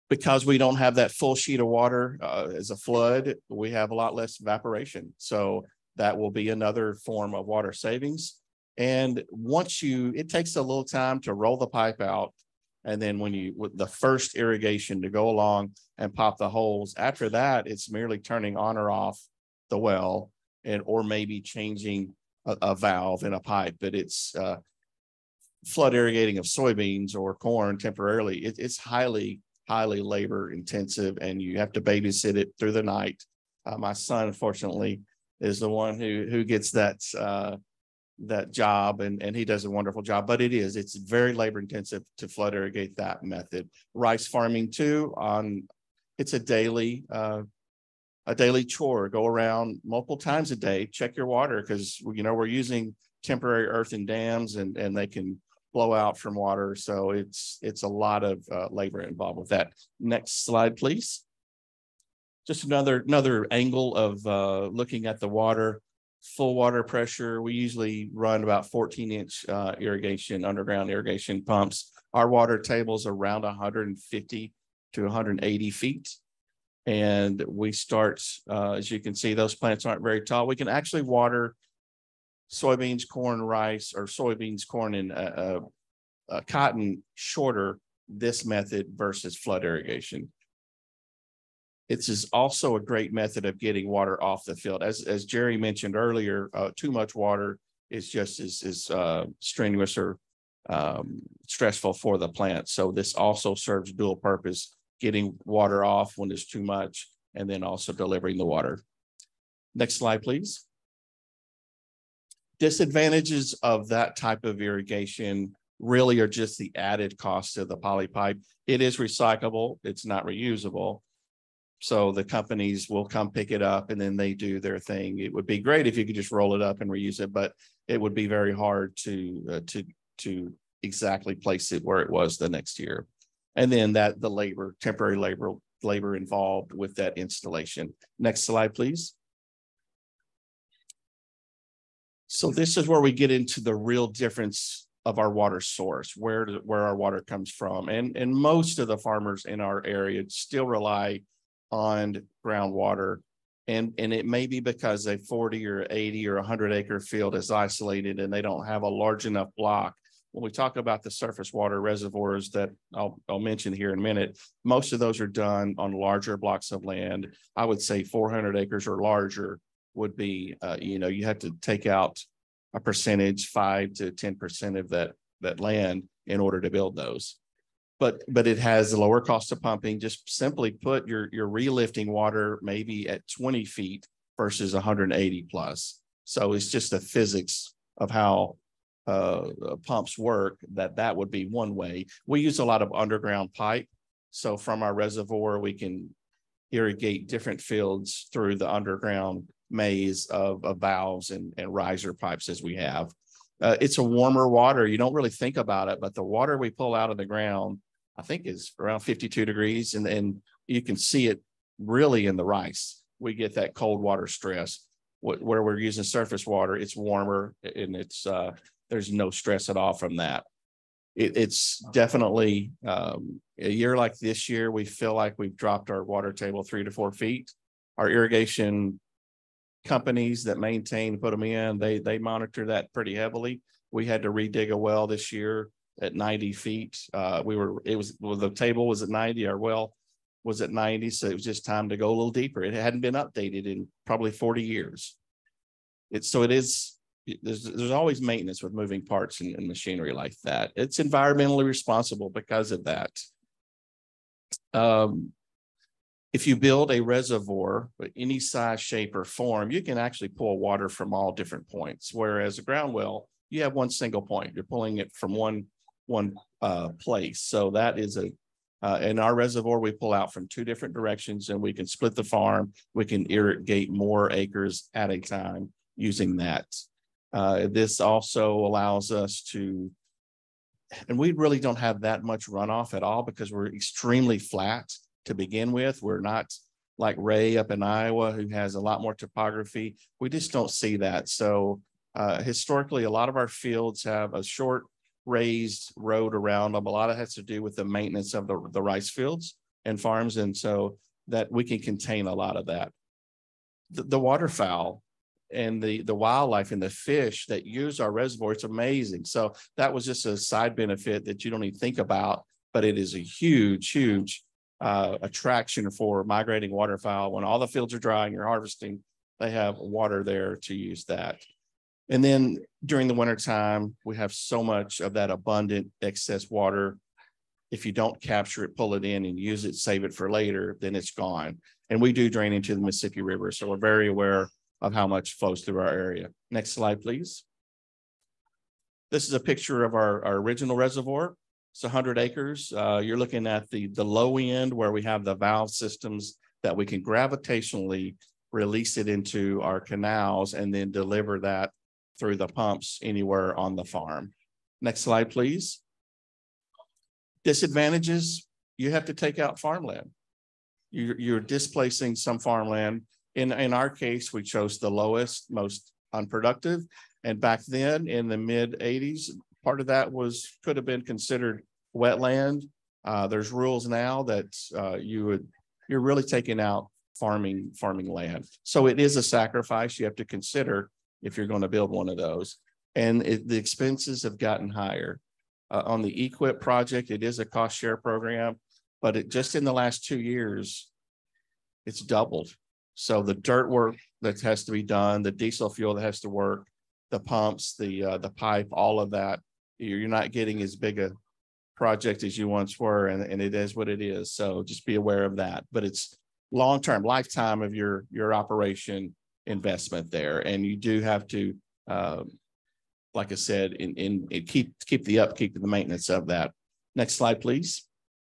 because we don't have that full sheet of water as a flood, we have a lot less evaporation. So that will be another form of water savings. And once it takes a little time to roll the pipe out. And then with the first irrigation to go along and pop the holes, after that, it's merely turning on or off the well or maybe changing a valve in a pipe. But it's flood irrigating of soybeans or corn temporarily. It's highly labor intensive, and you have to babysit it through the night. My son, unfortunately, is the one who gets that job, and he does a wonderful job, but it's very labor intensive to flood irrigate that method. Rice farming too, it's a daily chore. Go around multiple times a day, check your water, because we're using temporary earthen dams and they can blow out from water. So it's a lot of labor involved with that. Next slide, please. Just another angle of looking at the water. Full water pressure, we usually run about 14-inch underground irrigation pumps. Our water table's around 150 to 180 feet. And we start, as you can see, those plants aren't very tall. We can actually water soybeans, corn, rice, or soybeans, corn, and cotton shorter this method versus flood irrigation. It's also a great method of getting water off the field. As Jerry mentioned earlier, too much water is just as strenuous or stressful for the plant. So this also serves dual purpose, getting water off when there's too much, and then also delivering the water. Next slide, please. Disadvantages of that type of irrigation really are just the added cost of the poly pipe. It is recyclable, it's not reusable. So the companies will come pick it up and then they do their thing. It would be great if you could just roll it up and reuse it, but it would be very hard to exactly place it where it was the next year. And then the temporary labor involved with that installation. Next slide, please. So this is where we get into the real difference of our water source, where our water comes from. And most of the farmers in our area still rely on groundwater. And it may be because a 40 or 80 or 100 acre field is isolated and they don't have a large enough block. When we talk about the surface water reservoirs that I'll mention here in a minute, most of those are done on larger blocks of land. I would say 400 acres or larger would be, you have to take out a percentage, 5 to 10% of that land in order to build those. But it has a lower cost of pumping. Just simply put, you're relifting water maybe at 20 feet versus 180 plus. So it's just the physics of how pumps work, that would be one way. We use a lot of underground pipe. So from our reservoir, we can irrigate different fields through the underground maze of valves and riser pipes as we have. It's a warmer water. You don't really think about it, but the water we pull out of the ground, I think, is around 52 degrees. And you can see it really in the rice. We get that cold water stress. Where we're using surface water, it's warmer and it's there's no stress at all from that. It's definitely a year like this year, we feel like we've dropped our water table 3 to 4 feet. Our irrigation companies that maintain, put them in, they monitor that pretty heavily. We had to redig a well this year at 90 feet. The table was at 90, our well was at 90. So it was just time to go a little deeper. It hadn't been updated in probably 40 years. There's always maintenance with moving parts and machinery like that. It's environmentally responsible because of that. If you build a reservoir, any size, shape, or form, you can actually pull water from all different points. Whereas a ground well, you have one single point. You're pulling it from one place. So that is in our reservoir, we pull out from 2 different directions, and we can split the farm. We can irrigate more acres at a time using that. This also allows us to, and we really don't have that much runoff at all because we're extremely flat to begin with. We're not like Ray up in Iowa, who has a lot more topography. We just don't see that. So historically, a lot of our fields have a short raised road around them. A lot of it has to do with the maintenance of the rice fields and farms. And so that we can contain a lot of that. The waterfowl and the wildlife and the fish that use our reservoir, it's amazing. So that was just a side benefit that you don't even think about, but it is a huge, huge attraction for migrating waterfowl. When all the fields are dry and you're harvesting, they have water there to use that. And then during the wintertime, we have so much of that abundant excess water. If you don't capture it, pull it in and use it, save it for later, then it's gone. And we do drain into the Mississippi River, so we're very aware of how much flows through our area. Next slide, please. This is a picture of our original reservoir. It's 100 acres. You're looking at the low end where we have the valve systems that we can gravitationally release it into our canals and then deliver that through the pumps anywhere on the farm. Next slide, please. Disadvantages, you have to take out farmland. You're displacing some farmland. In our case, we chose the lowest, most unproductive. And back then in the mid 80s, part of that could have been considered wetland. There's rules now that you're really taking out farming land. So it is a sacrifice you have to consider if you're going to build one of those. And the expenses have gotten higher. On the EQIP project, it is a cost share program, but just in the last 2 years, it's doubled. So the dirt work that has to be done, the diesel fuel that has to work, the pumps, the pipe, all of that, you're not getting as big a project as you once were, and it is what it is. So just be aware of that. But it's long-term, lifetime of your operation investment there, and you do have to, like I said, keep the upkeep and the maintenance of that. Next slide, please.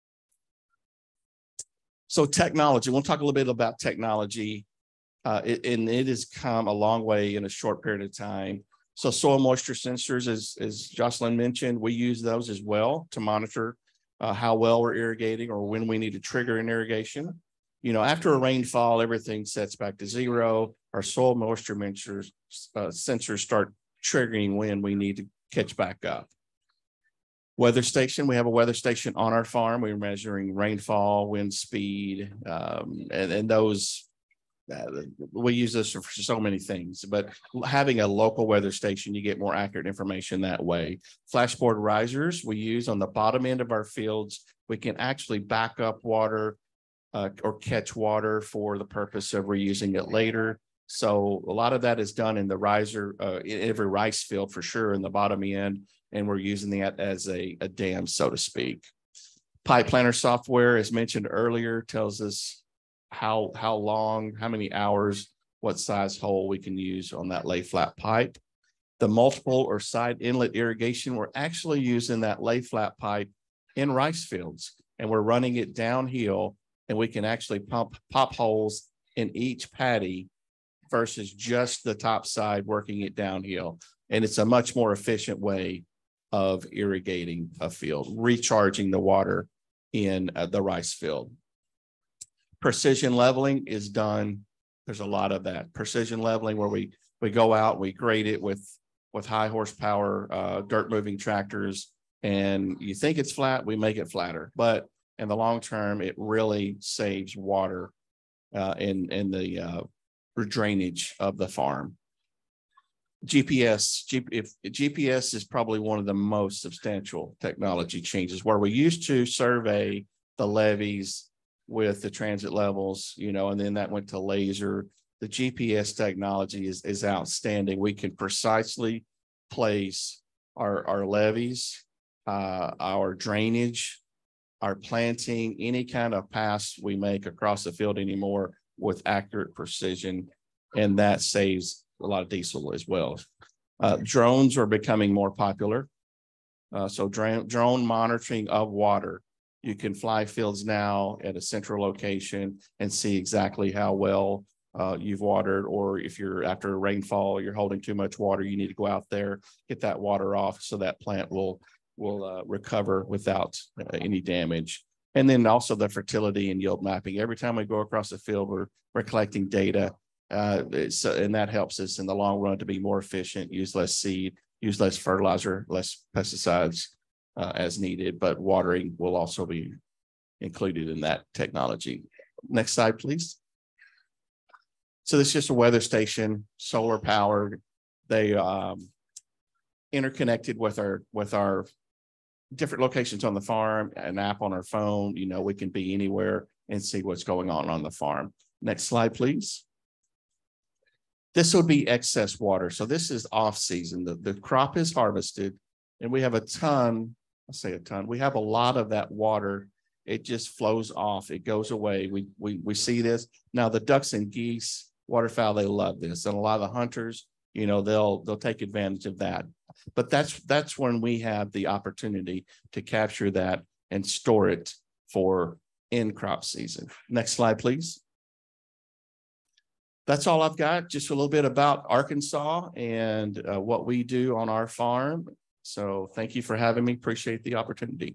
So technology, we'll talk a little bit about technology, and it has come a long way in a short period of time. So soil moisture sensors, as Jocelyn mentioned, we use those as well to monitor how well we're irrigating or when we need to trigger an irrigation. You know, after a rainfall, everything sets back to zero. Our soil moisture sensors start triggering when we need to catch back up. Weather station, we have a weather station on our farm. We're measuring rainfall, wind speed, and those, we use this for so many things, but having a local weather station, you get more accurate information that way. Flashboard risers we use on the bottom end of our fields. We can actually back up water or catch water for the purpose of reusing it later. So a lot of that is done in the riser, in every rice field for sure in the bottom end, and we're using that as a dam, so to speak. Pipe planner software, as mentioned earlier, tells us how long, how many hours, what size hole we can use on that lay flat pipe. The multiple or side inlet irrigation, we're actually using that lay flat pipe in rice fields, and we're running it downhill, and we can actually pop holes in each paddy versus just the top side working it downhill. And it's a much more efficient way of irrigating a field, recharging the water in the rice field. Precision leveling is done. There's a lot of that. Precision leveling where we go out, we grade it with high horsepower dirt moving tractors, and you think it's flat, we make it flatter. But in the long term, it really saves water in the drainage of the farm. GPS is probably one of the most substantial technology changes, where we used to survey the levees with the transit levels, you know, and then that went to laser. The GPS technology is outstanding. We can precisely place our levees, our drainage, our planting, any kind of pass we make across the field anymore with accurate precision, and that saves a lot of diesel as well. Drones are becoming more popular. So drone monitoring of water. You can fly fields now at a central location and see exactly how well you've watered, or if you're after a rainfall, you're holding too much water, you need to go out there, get that water off so that plant will recover without any damage. And then also the fertility and yield mapping. Every time we go across the field, we're collecting data. And that helps us in the long run to be more efficient, use less seed, use less fertilizer, less pesticides as needed, but watering will also be included in that technology. Next slide, please. So this is just a weather station, solar powered. They interconnected with our different locations on the farm, an app on our phone. You know, we can be anywhere and see what's going on the farm. Next slide, please. This would be excess water. So this is off season. The crop is harvested and we have a ton, I'll say a ton. We have a lot of that water. It just flows off. It goes away. We see this. Now the ducks and geese, waterfowl, they love this. And a lot of the hunters, you know, they'll take advantage of that. But that's when we have the opportunity to capture that and store it for in crop season. Next slide, please. That's all I've got. Just a little bit about Arkansas and what we do on our farm. So thank you for having me. Appreciate the opportunity.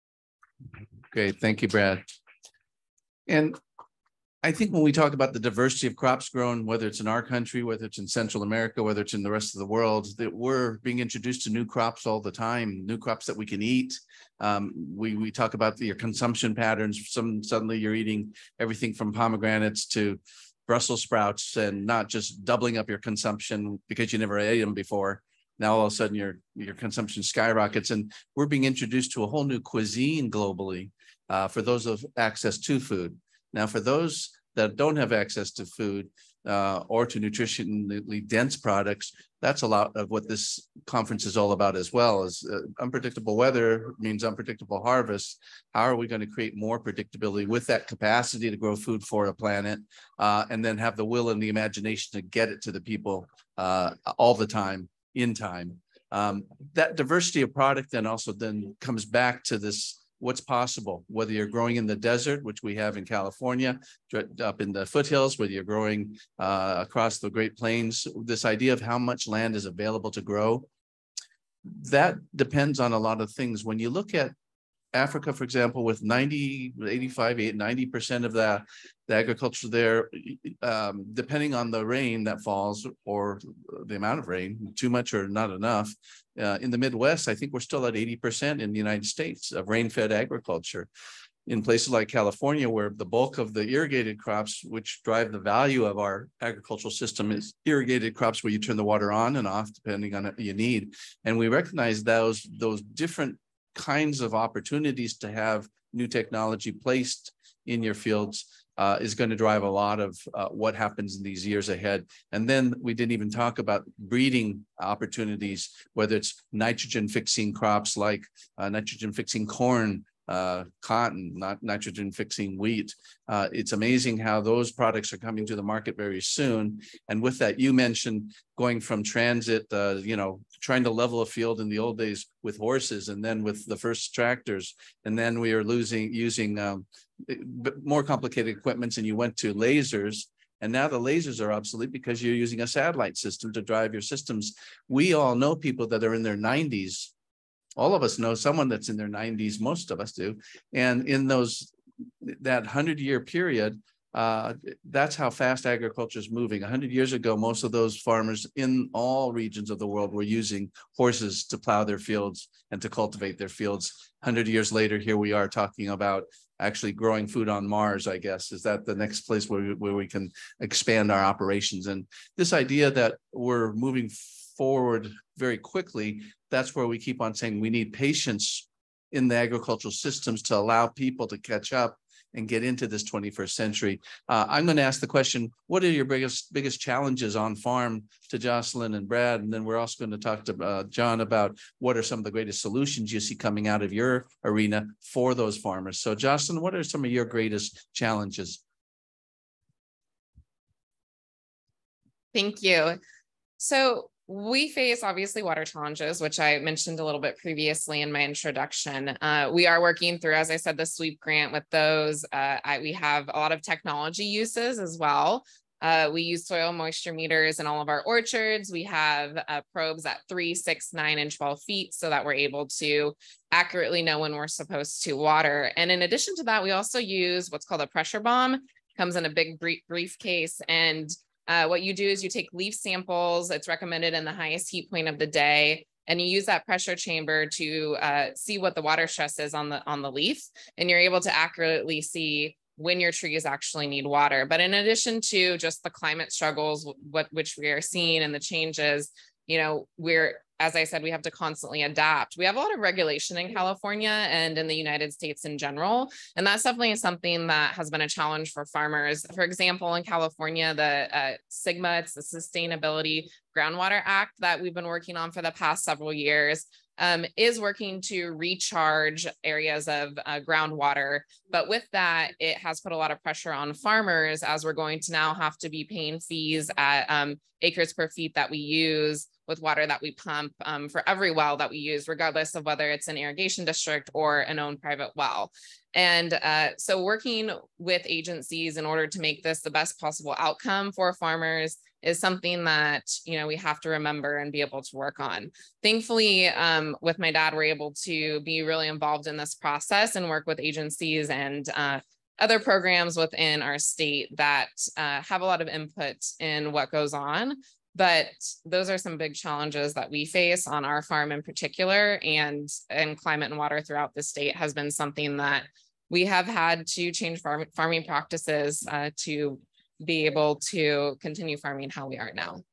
Great. Thank you, Brad. And I think when we talk about the diversity of crops grown, whether it's in our country, whether it's in Central America, whether it's in the rest of the world, that we're being introduced to new crops all the time, new crops that we can eat. We talk about your consumption patterns. Suddenly you're eating everything from pomegranates to Brussels sprouts, and not just doubling up your consumption because you never ate them before. Now all of a sudden your consumption skyrockets, and we're being introduced to a whole new cuisine globally for those of access to food. Now, for those that don't have access to food or to nutritionally dense products, that's a lot of what this conference is all about as well. Is unpredictable weather means unpredictable harvest. How are we going to create more predictability with that capacity to grow food for a planet, and then have the will and the imagination to get it to the people all the time, in time? That diversity of product then also then comes back to this. What's possible, whether you're growing in the desert, which we have in California, up in the foothills, whether you're growing across the Great Plains, this idea of how much land is available to grow, that depends on a lot of things. When you look at Africa, for example, with 90% of the agriculture there, depending on the rain that falls or the amount of rain, too much or not enough. In the Midwest, I think we're still at 80% in the United States of rain-fed agriculture. In places like California, where the bulk of the irrigated crops, which drive the value of our agricultural system, is irrigated crops where you turn the water on and off depending on what you need. And we recognize those different kinds of opportunities to have new technology placed in your fields is going to drive a lot of what happens in these years ahead. And then we didn't even talk about breeding opportunities, whether it's nitrogen fixing crops like nitrogen fixing corn, cotton, not nitrogen fixing wheat. It's amazing how those products are coming to the market very soon. And with that, you mentioned going from transit, trying to level a field in the old days with horses, and then with the first tractors, and then we are using more complicated equipments, and you went to lasers. And now the lasers are obsolete because you're using a satellite system to drive your systems. We all know people that are in their 90s. All of us know someone that's in their 90s, most of us do. And in that 100-year period, that's how fast agriculture is moving. 100 years ago, most of those farmers in all regions of the world were using horses to plow their fields and to cultivate their fields. 100 years later, here we are talking about actually growing food on Mars, I guess. Is that the next place where we can expand our operations? And this idea that we're moving forward very quickly, that's where we keep on saying we need patience in the agricultural systems to allow people to catch up and get into this 21st century. I'm going to ask the question, what are your biggest challenges on farm to Jocelyn and Brad? And then we're also going to talk to John about what are some of the greatest solutions you see coming out of your arena for those farmers. So Jocelyn, what are some of your greatest challenges? Thank you. So we face obviously water challenges, which I mentioned a little bit previously in my introduction. We are working through, as I said, the SWEEP grant with those. We have a lot of technology uses as well. We use soil moisture meters in all of our orchards. We have probes at 3, 6, 9, and 12 feet so that we're able to accurately know when we're supposed to water. And in addition to that, we also use what's called a pressure bomb. It comes in a big briefcase, and what you do is you take leaf samples. It's recommended in the highest heat point of the day. and you use that pressure chamber to see what the water stress is on the leaf, and you're able to accurately see when your trees actually need water. But in addition to just the climate struggles, which we are seeing and the changes, you know, as I said, we have to constantly adapt. We have a lot of regulation in California and in the United States in general. And that's definitely something that has been a challenge for farmers. For example, in California, the SGMA, it's the Sustainability Groundwater Act that we've been working on for the past several years, is working to recharge areas of groundwater. But with that, it has put a lot of pressure on farmers, as we're going to now have to be paying fees at acres per feet that we use with water that we pump for every well that we use, regardless of whether it's an irrigation district or an owned private well. And so working with agencies in order to make this the best possible outcome for farmers is something that, you know, we have to remember and be able to work on. Thankfully, with my dad, we're able to be really involved in this process and work with agencies and other programs within our state that have a lot of input in what goes on. But those are some big challenges that we face on our farm in particular, and climate and water throughout the state has been something that we have had to change farming practices to be able to continue farming how we are now.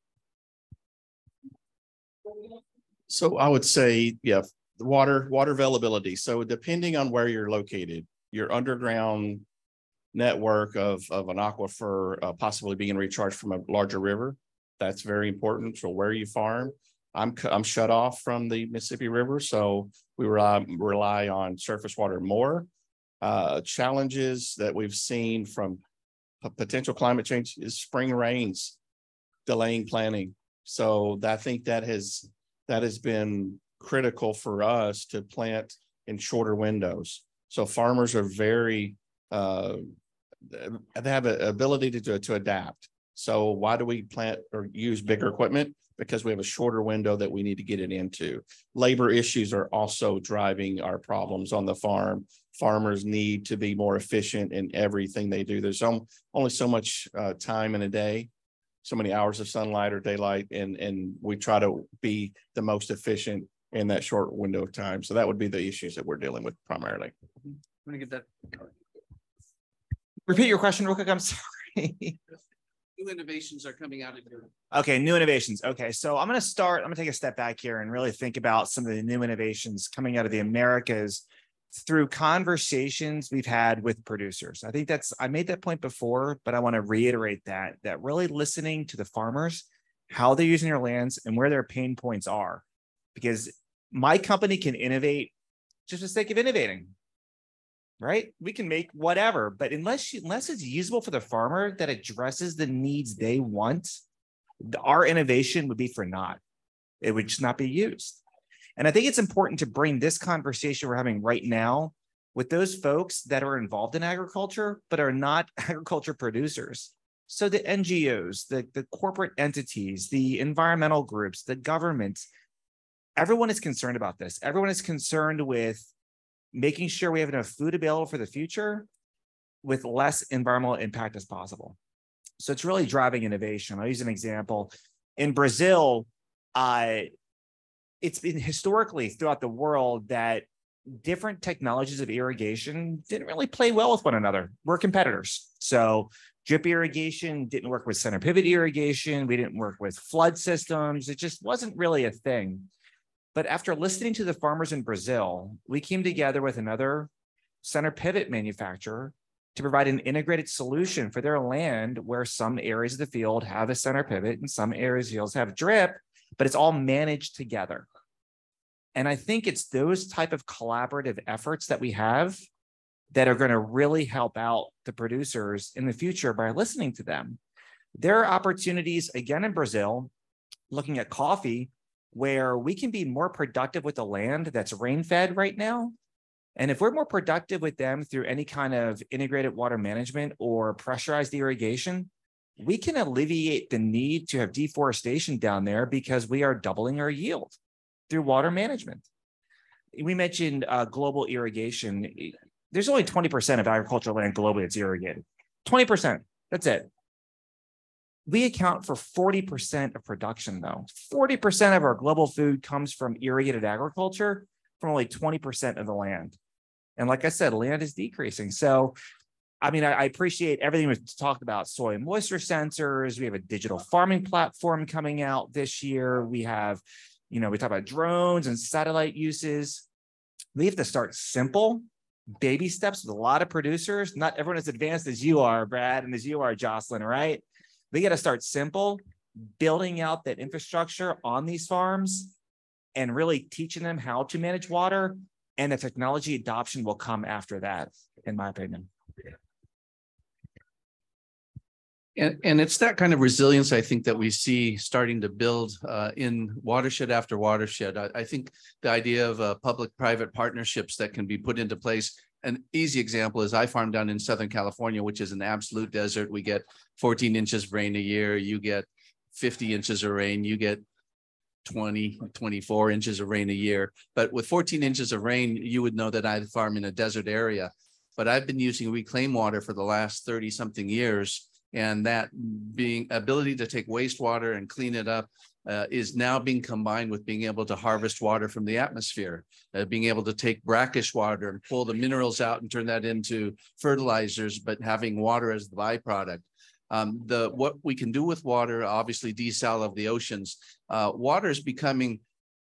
So I would say, yeah, the water availability. So depending on where you're located, your underground network of an aquifer possibly being recharged from a larger river, that's very important for where you farm. I'm shut off from the Mississippi River, so we rely on surface water more. Challenges that we've seen from potential climate change is spring rains delaying planting. So I think that has been critical for us to plant in shorter windows. So farmers are very they have an ability to adapt. So why do we plant or use bigger equipment? Because we have a shorter window that we need to get it into. Labor issues are also driving our problems on the farm. Farmers need to be more efficient in everything they do. There's only so much time in a day, so many hours of sunlight or daylight, and we try to be the most efficient in that short window of time. So that would be the issues that we're dealing with primarily. I'm gonna get that. Repeat your question real quick. I'm sorry. New innovations are coming out of here. Okay, new innovations. Okay, so I'm going to take a step back here and really think about some of the new innovations coming out of the Americas through conversations we've had with producers. I think I made that point before, but I want to reiterate that really listening to the farmers, how they're using their lands and where their pain points are, because my company can innovate just for the sake of innovating. Right? We can make whatever, but unless it's usable for the farmer that addresses the needs they want, our innovation would be for naught. It would just not be used. And I think it's important to bring this conversation we're having right now with those folks that are involved in agriculture, but are not agriculture producers. So the NGOs, the corporate entities, the environmental groups, the government, everyone is concerned about this. Everyone is concerned with making sure we have enough food available for the future with less environmental impact as possible. So it's really driving innovation. I'll use an example. In Brazil, it's been historically throughout the world that different technologies of irrigation didn't really play well with one another. We're competitors. So drip irrigation didn't work with center pivot irrigation. We didn't work with flood systems. It just wasn't really a thing. But after listening to the farmers in Brazil, we came together with another center pivot manufacturer to provide an integrated solution for their land, where some areas of the field have a center pivot and some areas of the fields have drip, but it's all managed together. And I think it's those type of collaborative efforts that we have that are going to really help out the producers in the future by listening to them. There are opportunities, again, in Brazil, looking at coffee, where we can be more productive with the land that's rain-fed right now. And if we're more productive with them through any kind of integrated water management or pressurized irrigation, we can alleviate the need to have deforestation down there because we are doubling our yield through water management. We mentioned global irrigation. There's only 20% of agricultural land globally that's irrigated. 20%, that's it. We account for 40% of production, though. 40% of our global food comes from irrigated agriculture, from only 20% of the land. And like I said, land is decreasing. So, I mean, I appreciate everything we've talked about: soil moisture sensors. We have a digital farming platform coming out this year. We have, we talk about drones and satellite uses. We have to start simple, baby steps with a lot of producers. Not everyone as advanced as you are, Brad, and as you are, Jocelyn, right? We got to start simple, building out that infrastructure on these farms and really teaching them how to manage water. And the technology adoption will come after that, in my opinion. And it's that kind of resilience, I think, that we see starting to build in watershed after watershed. I think the idea of public-private partnerships that can be put into place. An easy example is I farm down in Southern California, which is an absolute desert. We get 14 inches of rain a year. You get 50 inches of rain. You get 20, 24 inches of rain a year. But with 14 inches of rain, you would know that I farm in a desert area. But I've been using reclaimed water for the last 30 something years. And that being ability to take wastewater and clean it up is now being combined with being able to harvest water from the atmosphere, being able to take brackish water and pull the minerals out and turn that into fertilizers, but having water as the byproduct. What we can do with water, obviously desal of the oceans, water is becoming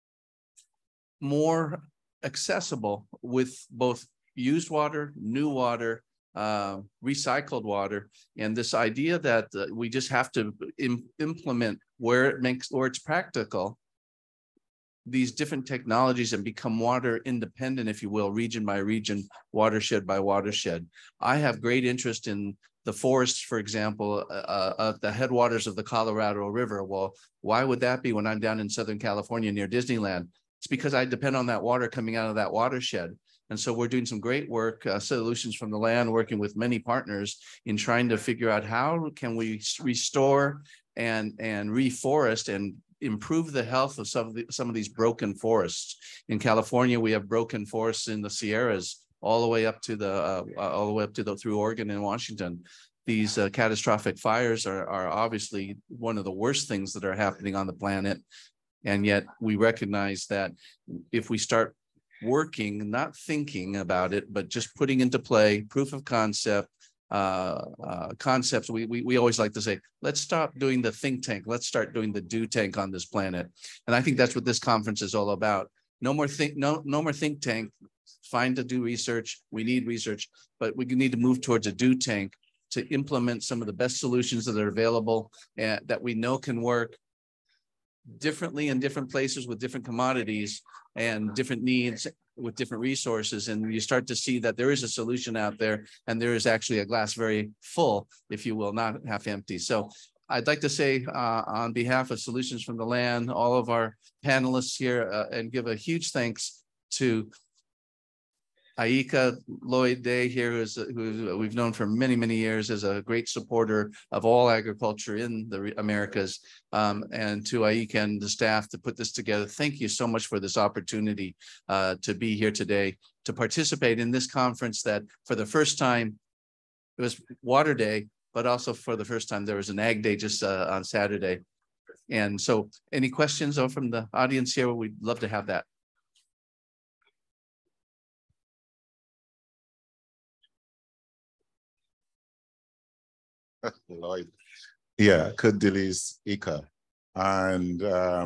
more accessible with both used water, new water, recycled water, and this idea that we just have to implement where it's practical these different technologies and become water independent, if you will, region by region, watershed by watershed. I have great interest in the forests, for example, of the headwaters of the Colorado River. Well, why would that be when I'm down in Southern California near Disneyland? It's because I depend on that water coming out of that watershed. And so we're doing some great work, Solutions from the Land, working with many partners in trying to figure out how can we restore and reforest and improve the health of some of these broken forests. In California, we have broken forests in the Sierras all the way up to through Oregon and Washington. These catastrophic fires are obviously one of the worst things that are happening on the planet. And yet we recognize that if we start working, not thinking about it, but just putting into play proof of concept, concepts. We always like to say, let's stop doing the think tank. Let's start doing the do tank on this planet. And I think that's what this conference is all about. No more think tank. Fine to do research. We need research, but we need to move towards a do tank to implement some of the best solutions that are available and that we know can work differently in different places with different commodities and different needs with different resources. And you start to see that there is a solution out there, and there is actually a glass very full, if you will, not half empty. So I'd like to say on behalf of Solutions from the Land, all of our panelists here, and give a huge thanks to Aika Lloyd Day here, who we've known for many, many years, as a great supporter of all agriculture in the Americas, and to Aika and the staff to put this together. Thank you so much for this opportunity to be here today, to participate in this conference that for the first time, it was Water Day, but also for the first time, there was an Ag Day just on Saturday. And so any questions from the audience here? We'd love to have that. Lloyd. Yeah, Kudilis Ika. And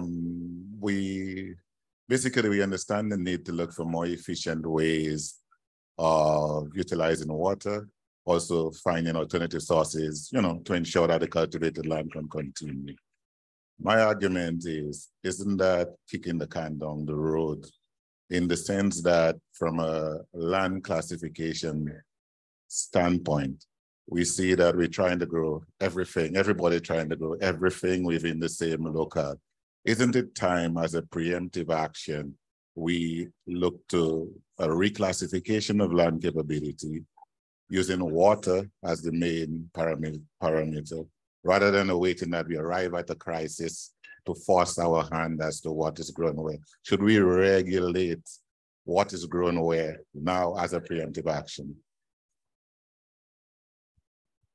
we understand the need to look for more efficient ways of utilizing water, also finding alternative sources, to ensure that the cultivated land can continue. My argument is, isn't that kicking the can down the road, in the sense that from a land classification standpoint, we see that we're trying to grow everything, everybody trying to grow everything within the same local. Isn't it time, as a preemptive action, we look to a reclassification of land capability using water as the main parameter, rather than awaiting that we arrive at a crisis to force our hand as to what is grown where? Should we regulate what is grown where now as a preemptive action?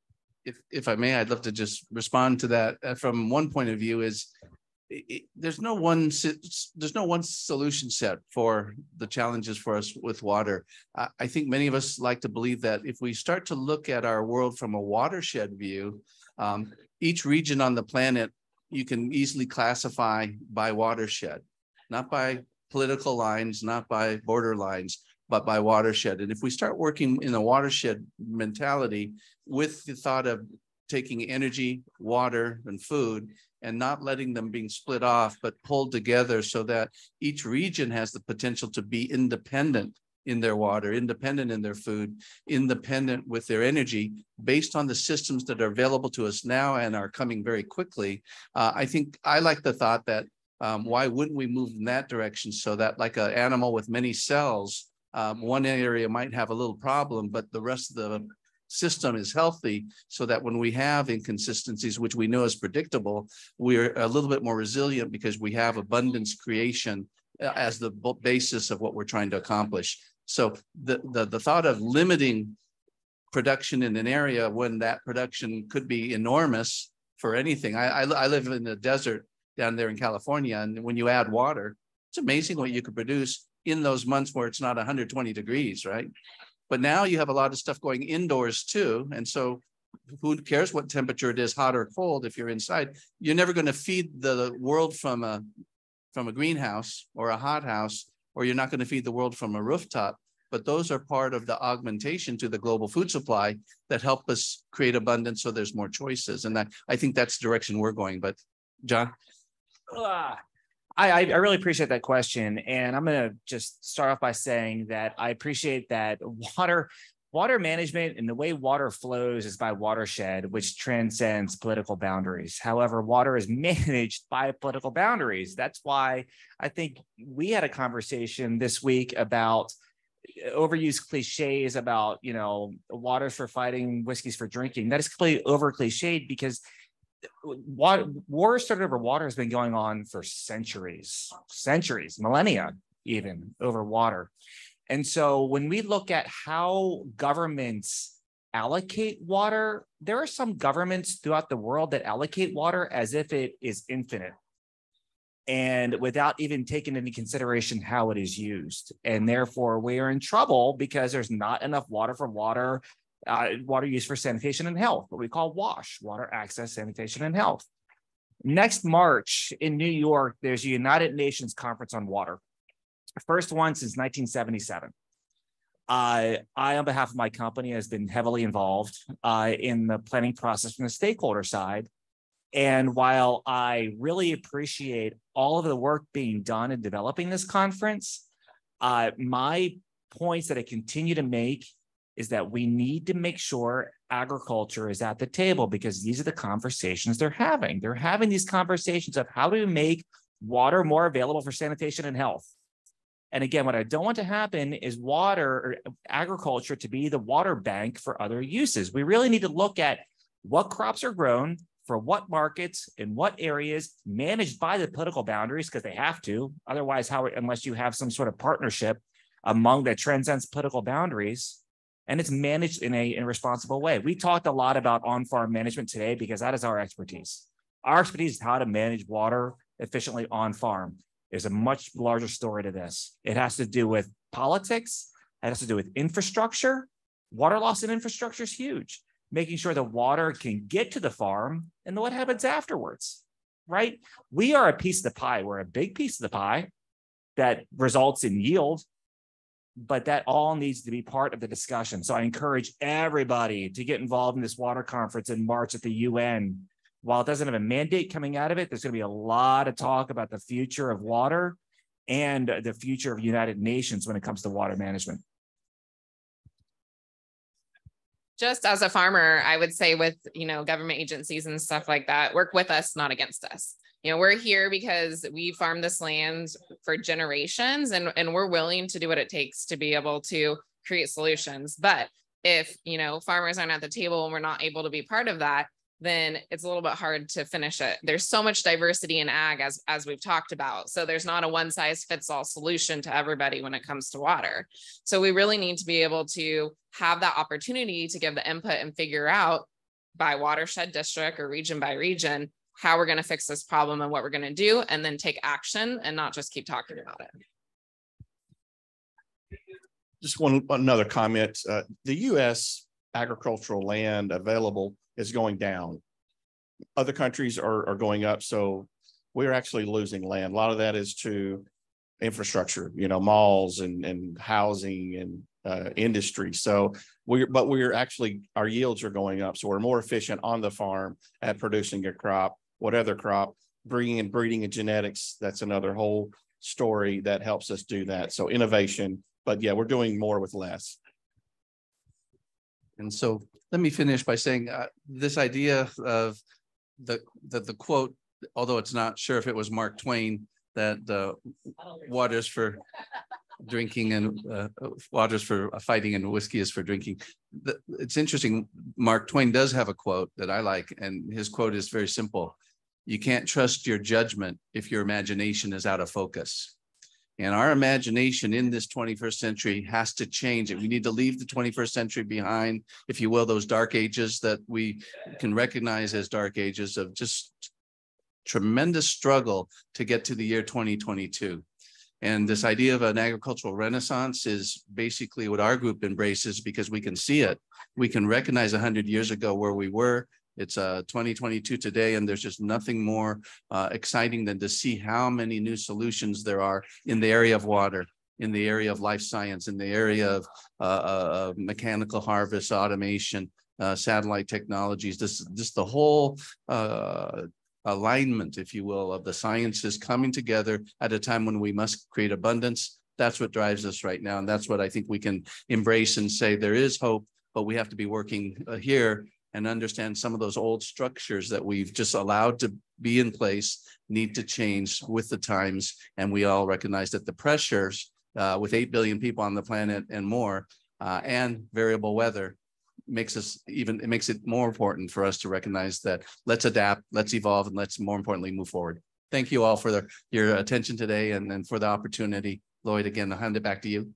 if I may, I'd love to just respond to that. From one point of view is there's no one solution set for the challenges for us with water. I think many of us like to believe that if we start to look at our world from a watershed view, each region on the planet, you can easily classify by watershed, not by political lines, not by border lines, but by watershed. And if we start working in a watershed mentality with the thought of taking energy, water, and food, and not letting them being split off, but pulled together so that each region has the potential to be independent in their water, independent in their food, independent with their energy, based on the systems that are available to us now and are coming very quickly. I think I like the thought that why wouldn't we move in that direction, so that like an animal with many cells, one area might have a little problem, but the rest of the system is healthy, so that when we have inconsistencies, which we know is predictable, we're a little bit more resilient because we have abundance creation as the basis of what we're trying to accomplish. So the thought of limiting production in an area when that production could be enormous for anything. I live in the desert down there in California, and when you add water, it's amazing what you could produce in those months where it's not 120 degrees, right? But now you have a lot of stuff going indoors too. And so who cares what temperature it is, hot or cold, if you're inside? You're never going to feed the world from a greenhouse or a hothouse, or you're not going to feed the world from a rooftop. But those are part of the augmentation to the global food supply that help us create abundance, so there's more choices. And I think that's the direction we're going. But John? I really appreciate that question. And I'm going to just start off by saying that I appreciate that water management and the way water flows is by watershed, which transcends political boundaries. However, water is managed by political boundaries. That's why I think we had a conversation this week about overused cliches about, water's for fighting, whiskey's for drinking. That is completely over cliched, because war started over water has been going on for centuries, millennia, even over water. And so when we look at how governments allocate water, there are some governments throughout the world that allocate water as if it is infinite, and without even taking into consideration how it is used. And therefore we are in trouble because there's not enough water for water used for sanitation and health, what we call WASH, water access, sanitation, and health. Next March in New York, there's a United Nations Conference on Water. First one since 1977. I, on behalf of my company, has been heavily involved in the planning process from the stakeholder side. And while I really appreciate all of the work being done in developing this conference, my points that I continue to make is that we need to make sure agriculture is at the table, because these are the conversations they're having. They're having these conversations of how do we make water more available for sanitation and health. And again, what I don't want to happen is water or agriculture to be the water bank for other uses. We really need to look at what crops are grown for what markets in what areas, managed by the political boundaries, because they have to. Otherwise, unless you have some sort of partnership among that transcends political boundaries, and it's managed in a responsible way. We talked a lot about on-farm management today because that is our expertise. Our expertise is how to manage water efficiently on-farm. There's a much larger story to this. It has to do with politics. It has to do with infrastructure. Water loss in infrastructure is huge. Making sure the water can get to the farm and what happens afterwards, right? We are a piece of the pie. We're a big piece of the pie that results in yield, but that all needs to be part of the discussion. So I encourage everybody to get involved in this water conference in March at the UN. While it doesn't have a mandate coming out of it, there's going to be a lot of talk about the future of water and the future of United Nations when it comes to water management. Just as a farmer, I would say with, government agencies and stuff like that, work with us, not against us. We're here because we farm this land for generations, and we're willing to do what it takes to be able to create solutions. But if, farmers aren't at the table and we're not able to be part of that, then it's a little bit hard to finish it. There's so much diversity in ag as we've talked about. So there's not a one size fits all solution to everybody when it comes to water. So we really need to be able to have that opportunity to give the input and figure out by watershed district or region by region, how we're going to fix this problem and what we're going to do, and then take action and not just keep talking about it. Just another comment. The U.S. agricultural land available is going down. Other countries are going up. So we're actually losing land. A lot of that is to infrastructure, malls and housing and industry. So we're actually, our yields are going up. So we're more efficient on the farm at producing a crop, what other crop, bringing in breeding and genetics. That's another whole story that helps us do that. So innovation, but yeah, we're doing more with less. And so let me finish by saying this idea of the quote, although it's not sure if it was Mark Twain, that the waters for drinking and waters for fighting and whiskey is for drinking. It's interesting. Mark Twain does have a quote that I like, and his quote is very simple. You can't trust your judgment if your imagination is out of focus. And our imagination in this 21st century has to change it. We need to leave the 21st century behind, if you will, those dark ages that we can recognize as dark ages of just tremendous struggle to get to the year 2022. And this idea of an agricultural renaissance is basically what our group embraces, because we can see it. We can recognize 100 years ago where we were. It's 2022 today, and there's just nothing more exciting than to see how many new solutions there are in the area of water, in the area of life science, in the area of mechanical harvest, automation, satellite technologies. This the whole alignment, if you will, of the sciences coming together at a time when we must create abundance. That's what drives us right now, and that's what I think we can embrace and say there is hope, but we have to be working here and understand some of those old structures that we've just allowed to be in place need to change with the times. And we all recognize that the pressures with 8 billion people on the planet and more, and variable weather makes it more important for us to recognize that let's adapt, let's evolve, and let's more importantly move forward. Thank you all for your attention today and for the opportunity. Lloyd, again, I'll hand it back to you.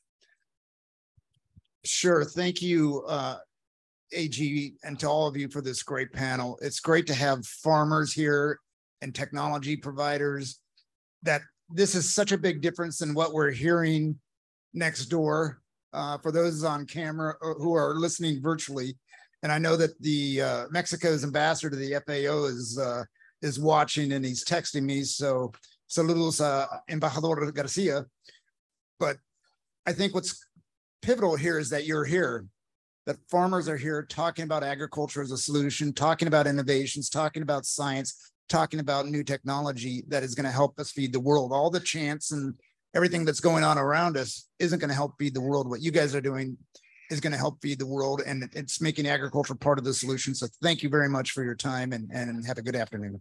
Sure. Thank you, AG, and to all of you for this great panel. It's great to have farmers here and technology providers. That this is such a big difference in what we're hearing next door for those on camera who are listening virtually. And I know that the Mexico's ambassador to the FAO is watching, and he's texting me. So saludos, Embajador Garcia. But I think what's pivotal here is that you're here, that farmers are here talking about agriculture as a solution, talking about innovations, talking about science, talking about new technology that is going to help us feed the world. All the chants and everything that's going on around us isn't going to help feed the world. What you guys are doing is going to help feed the world, and it's making agriculture part of the solution. So thank you very much for your time, and have a good afternoon.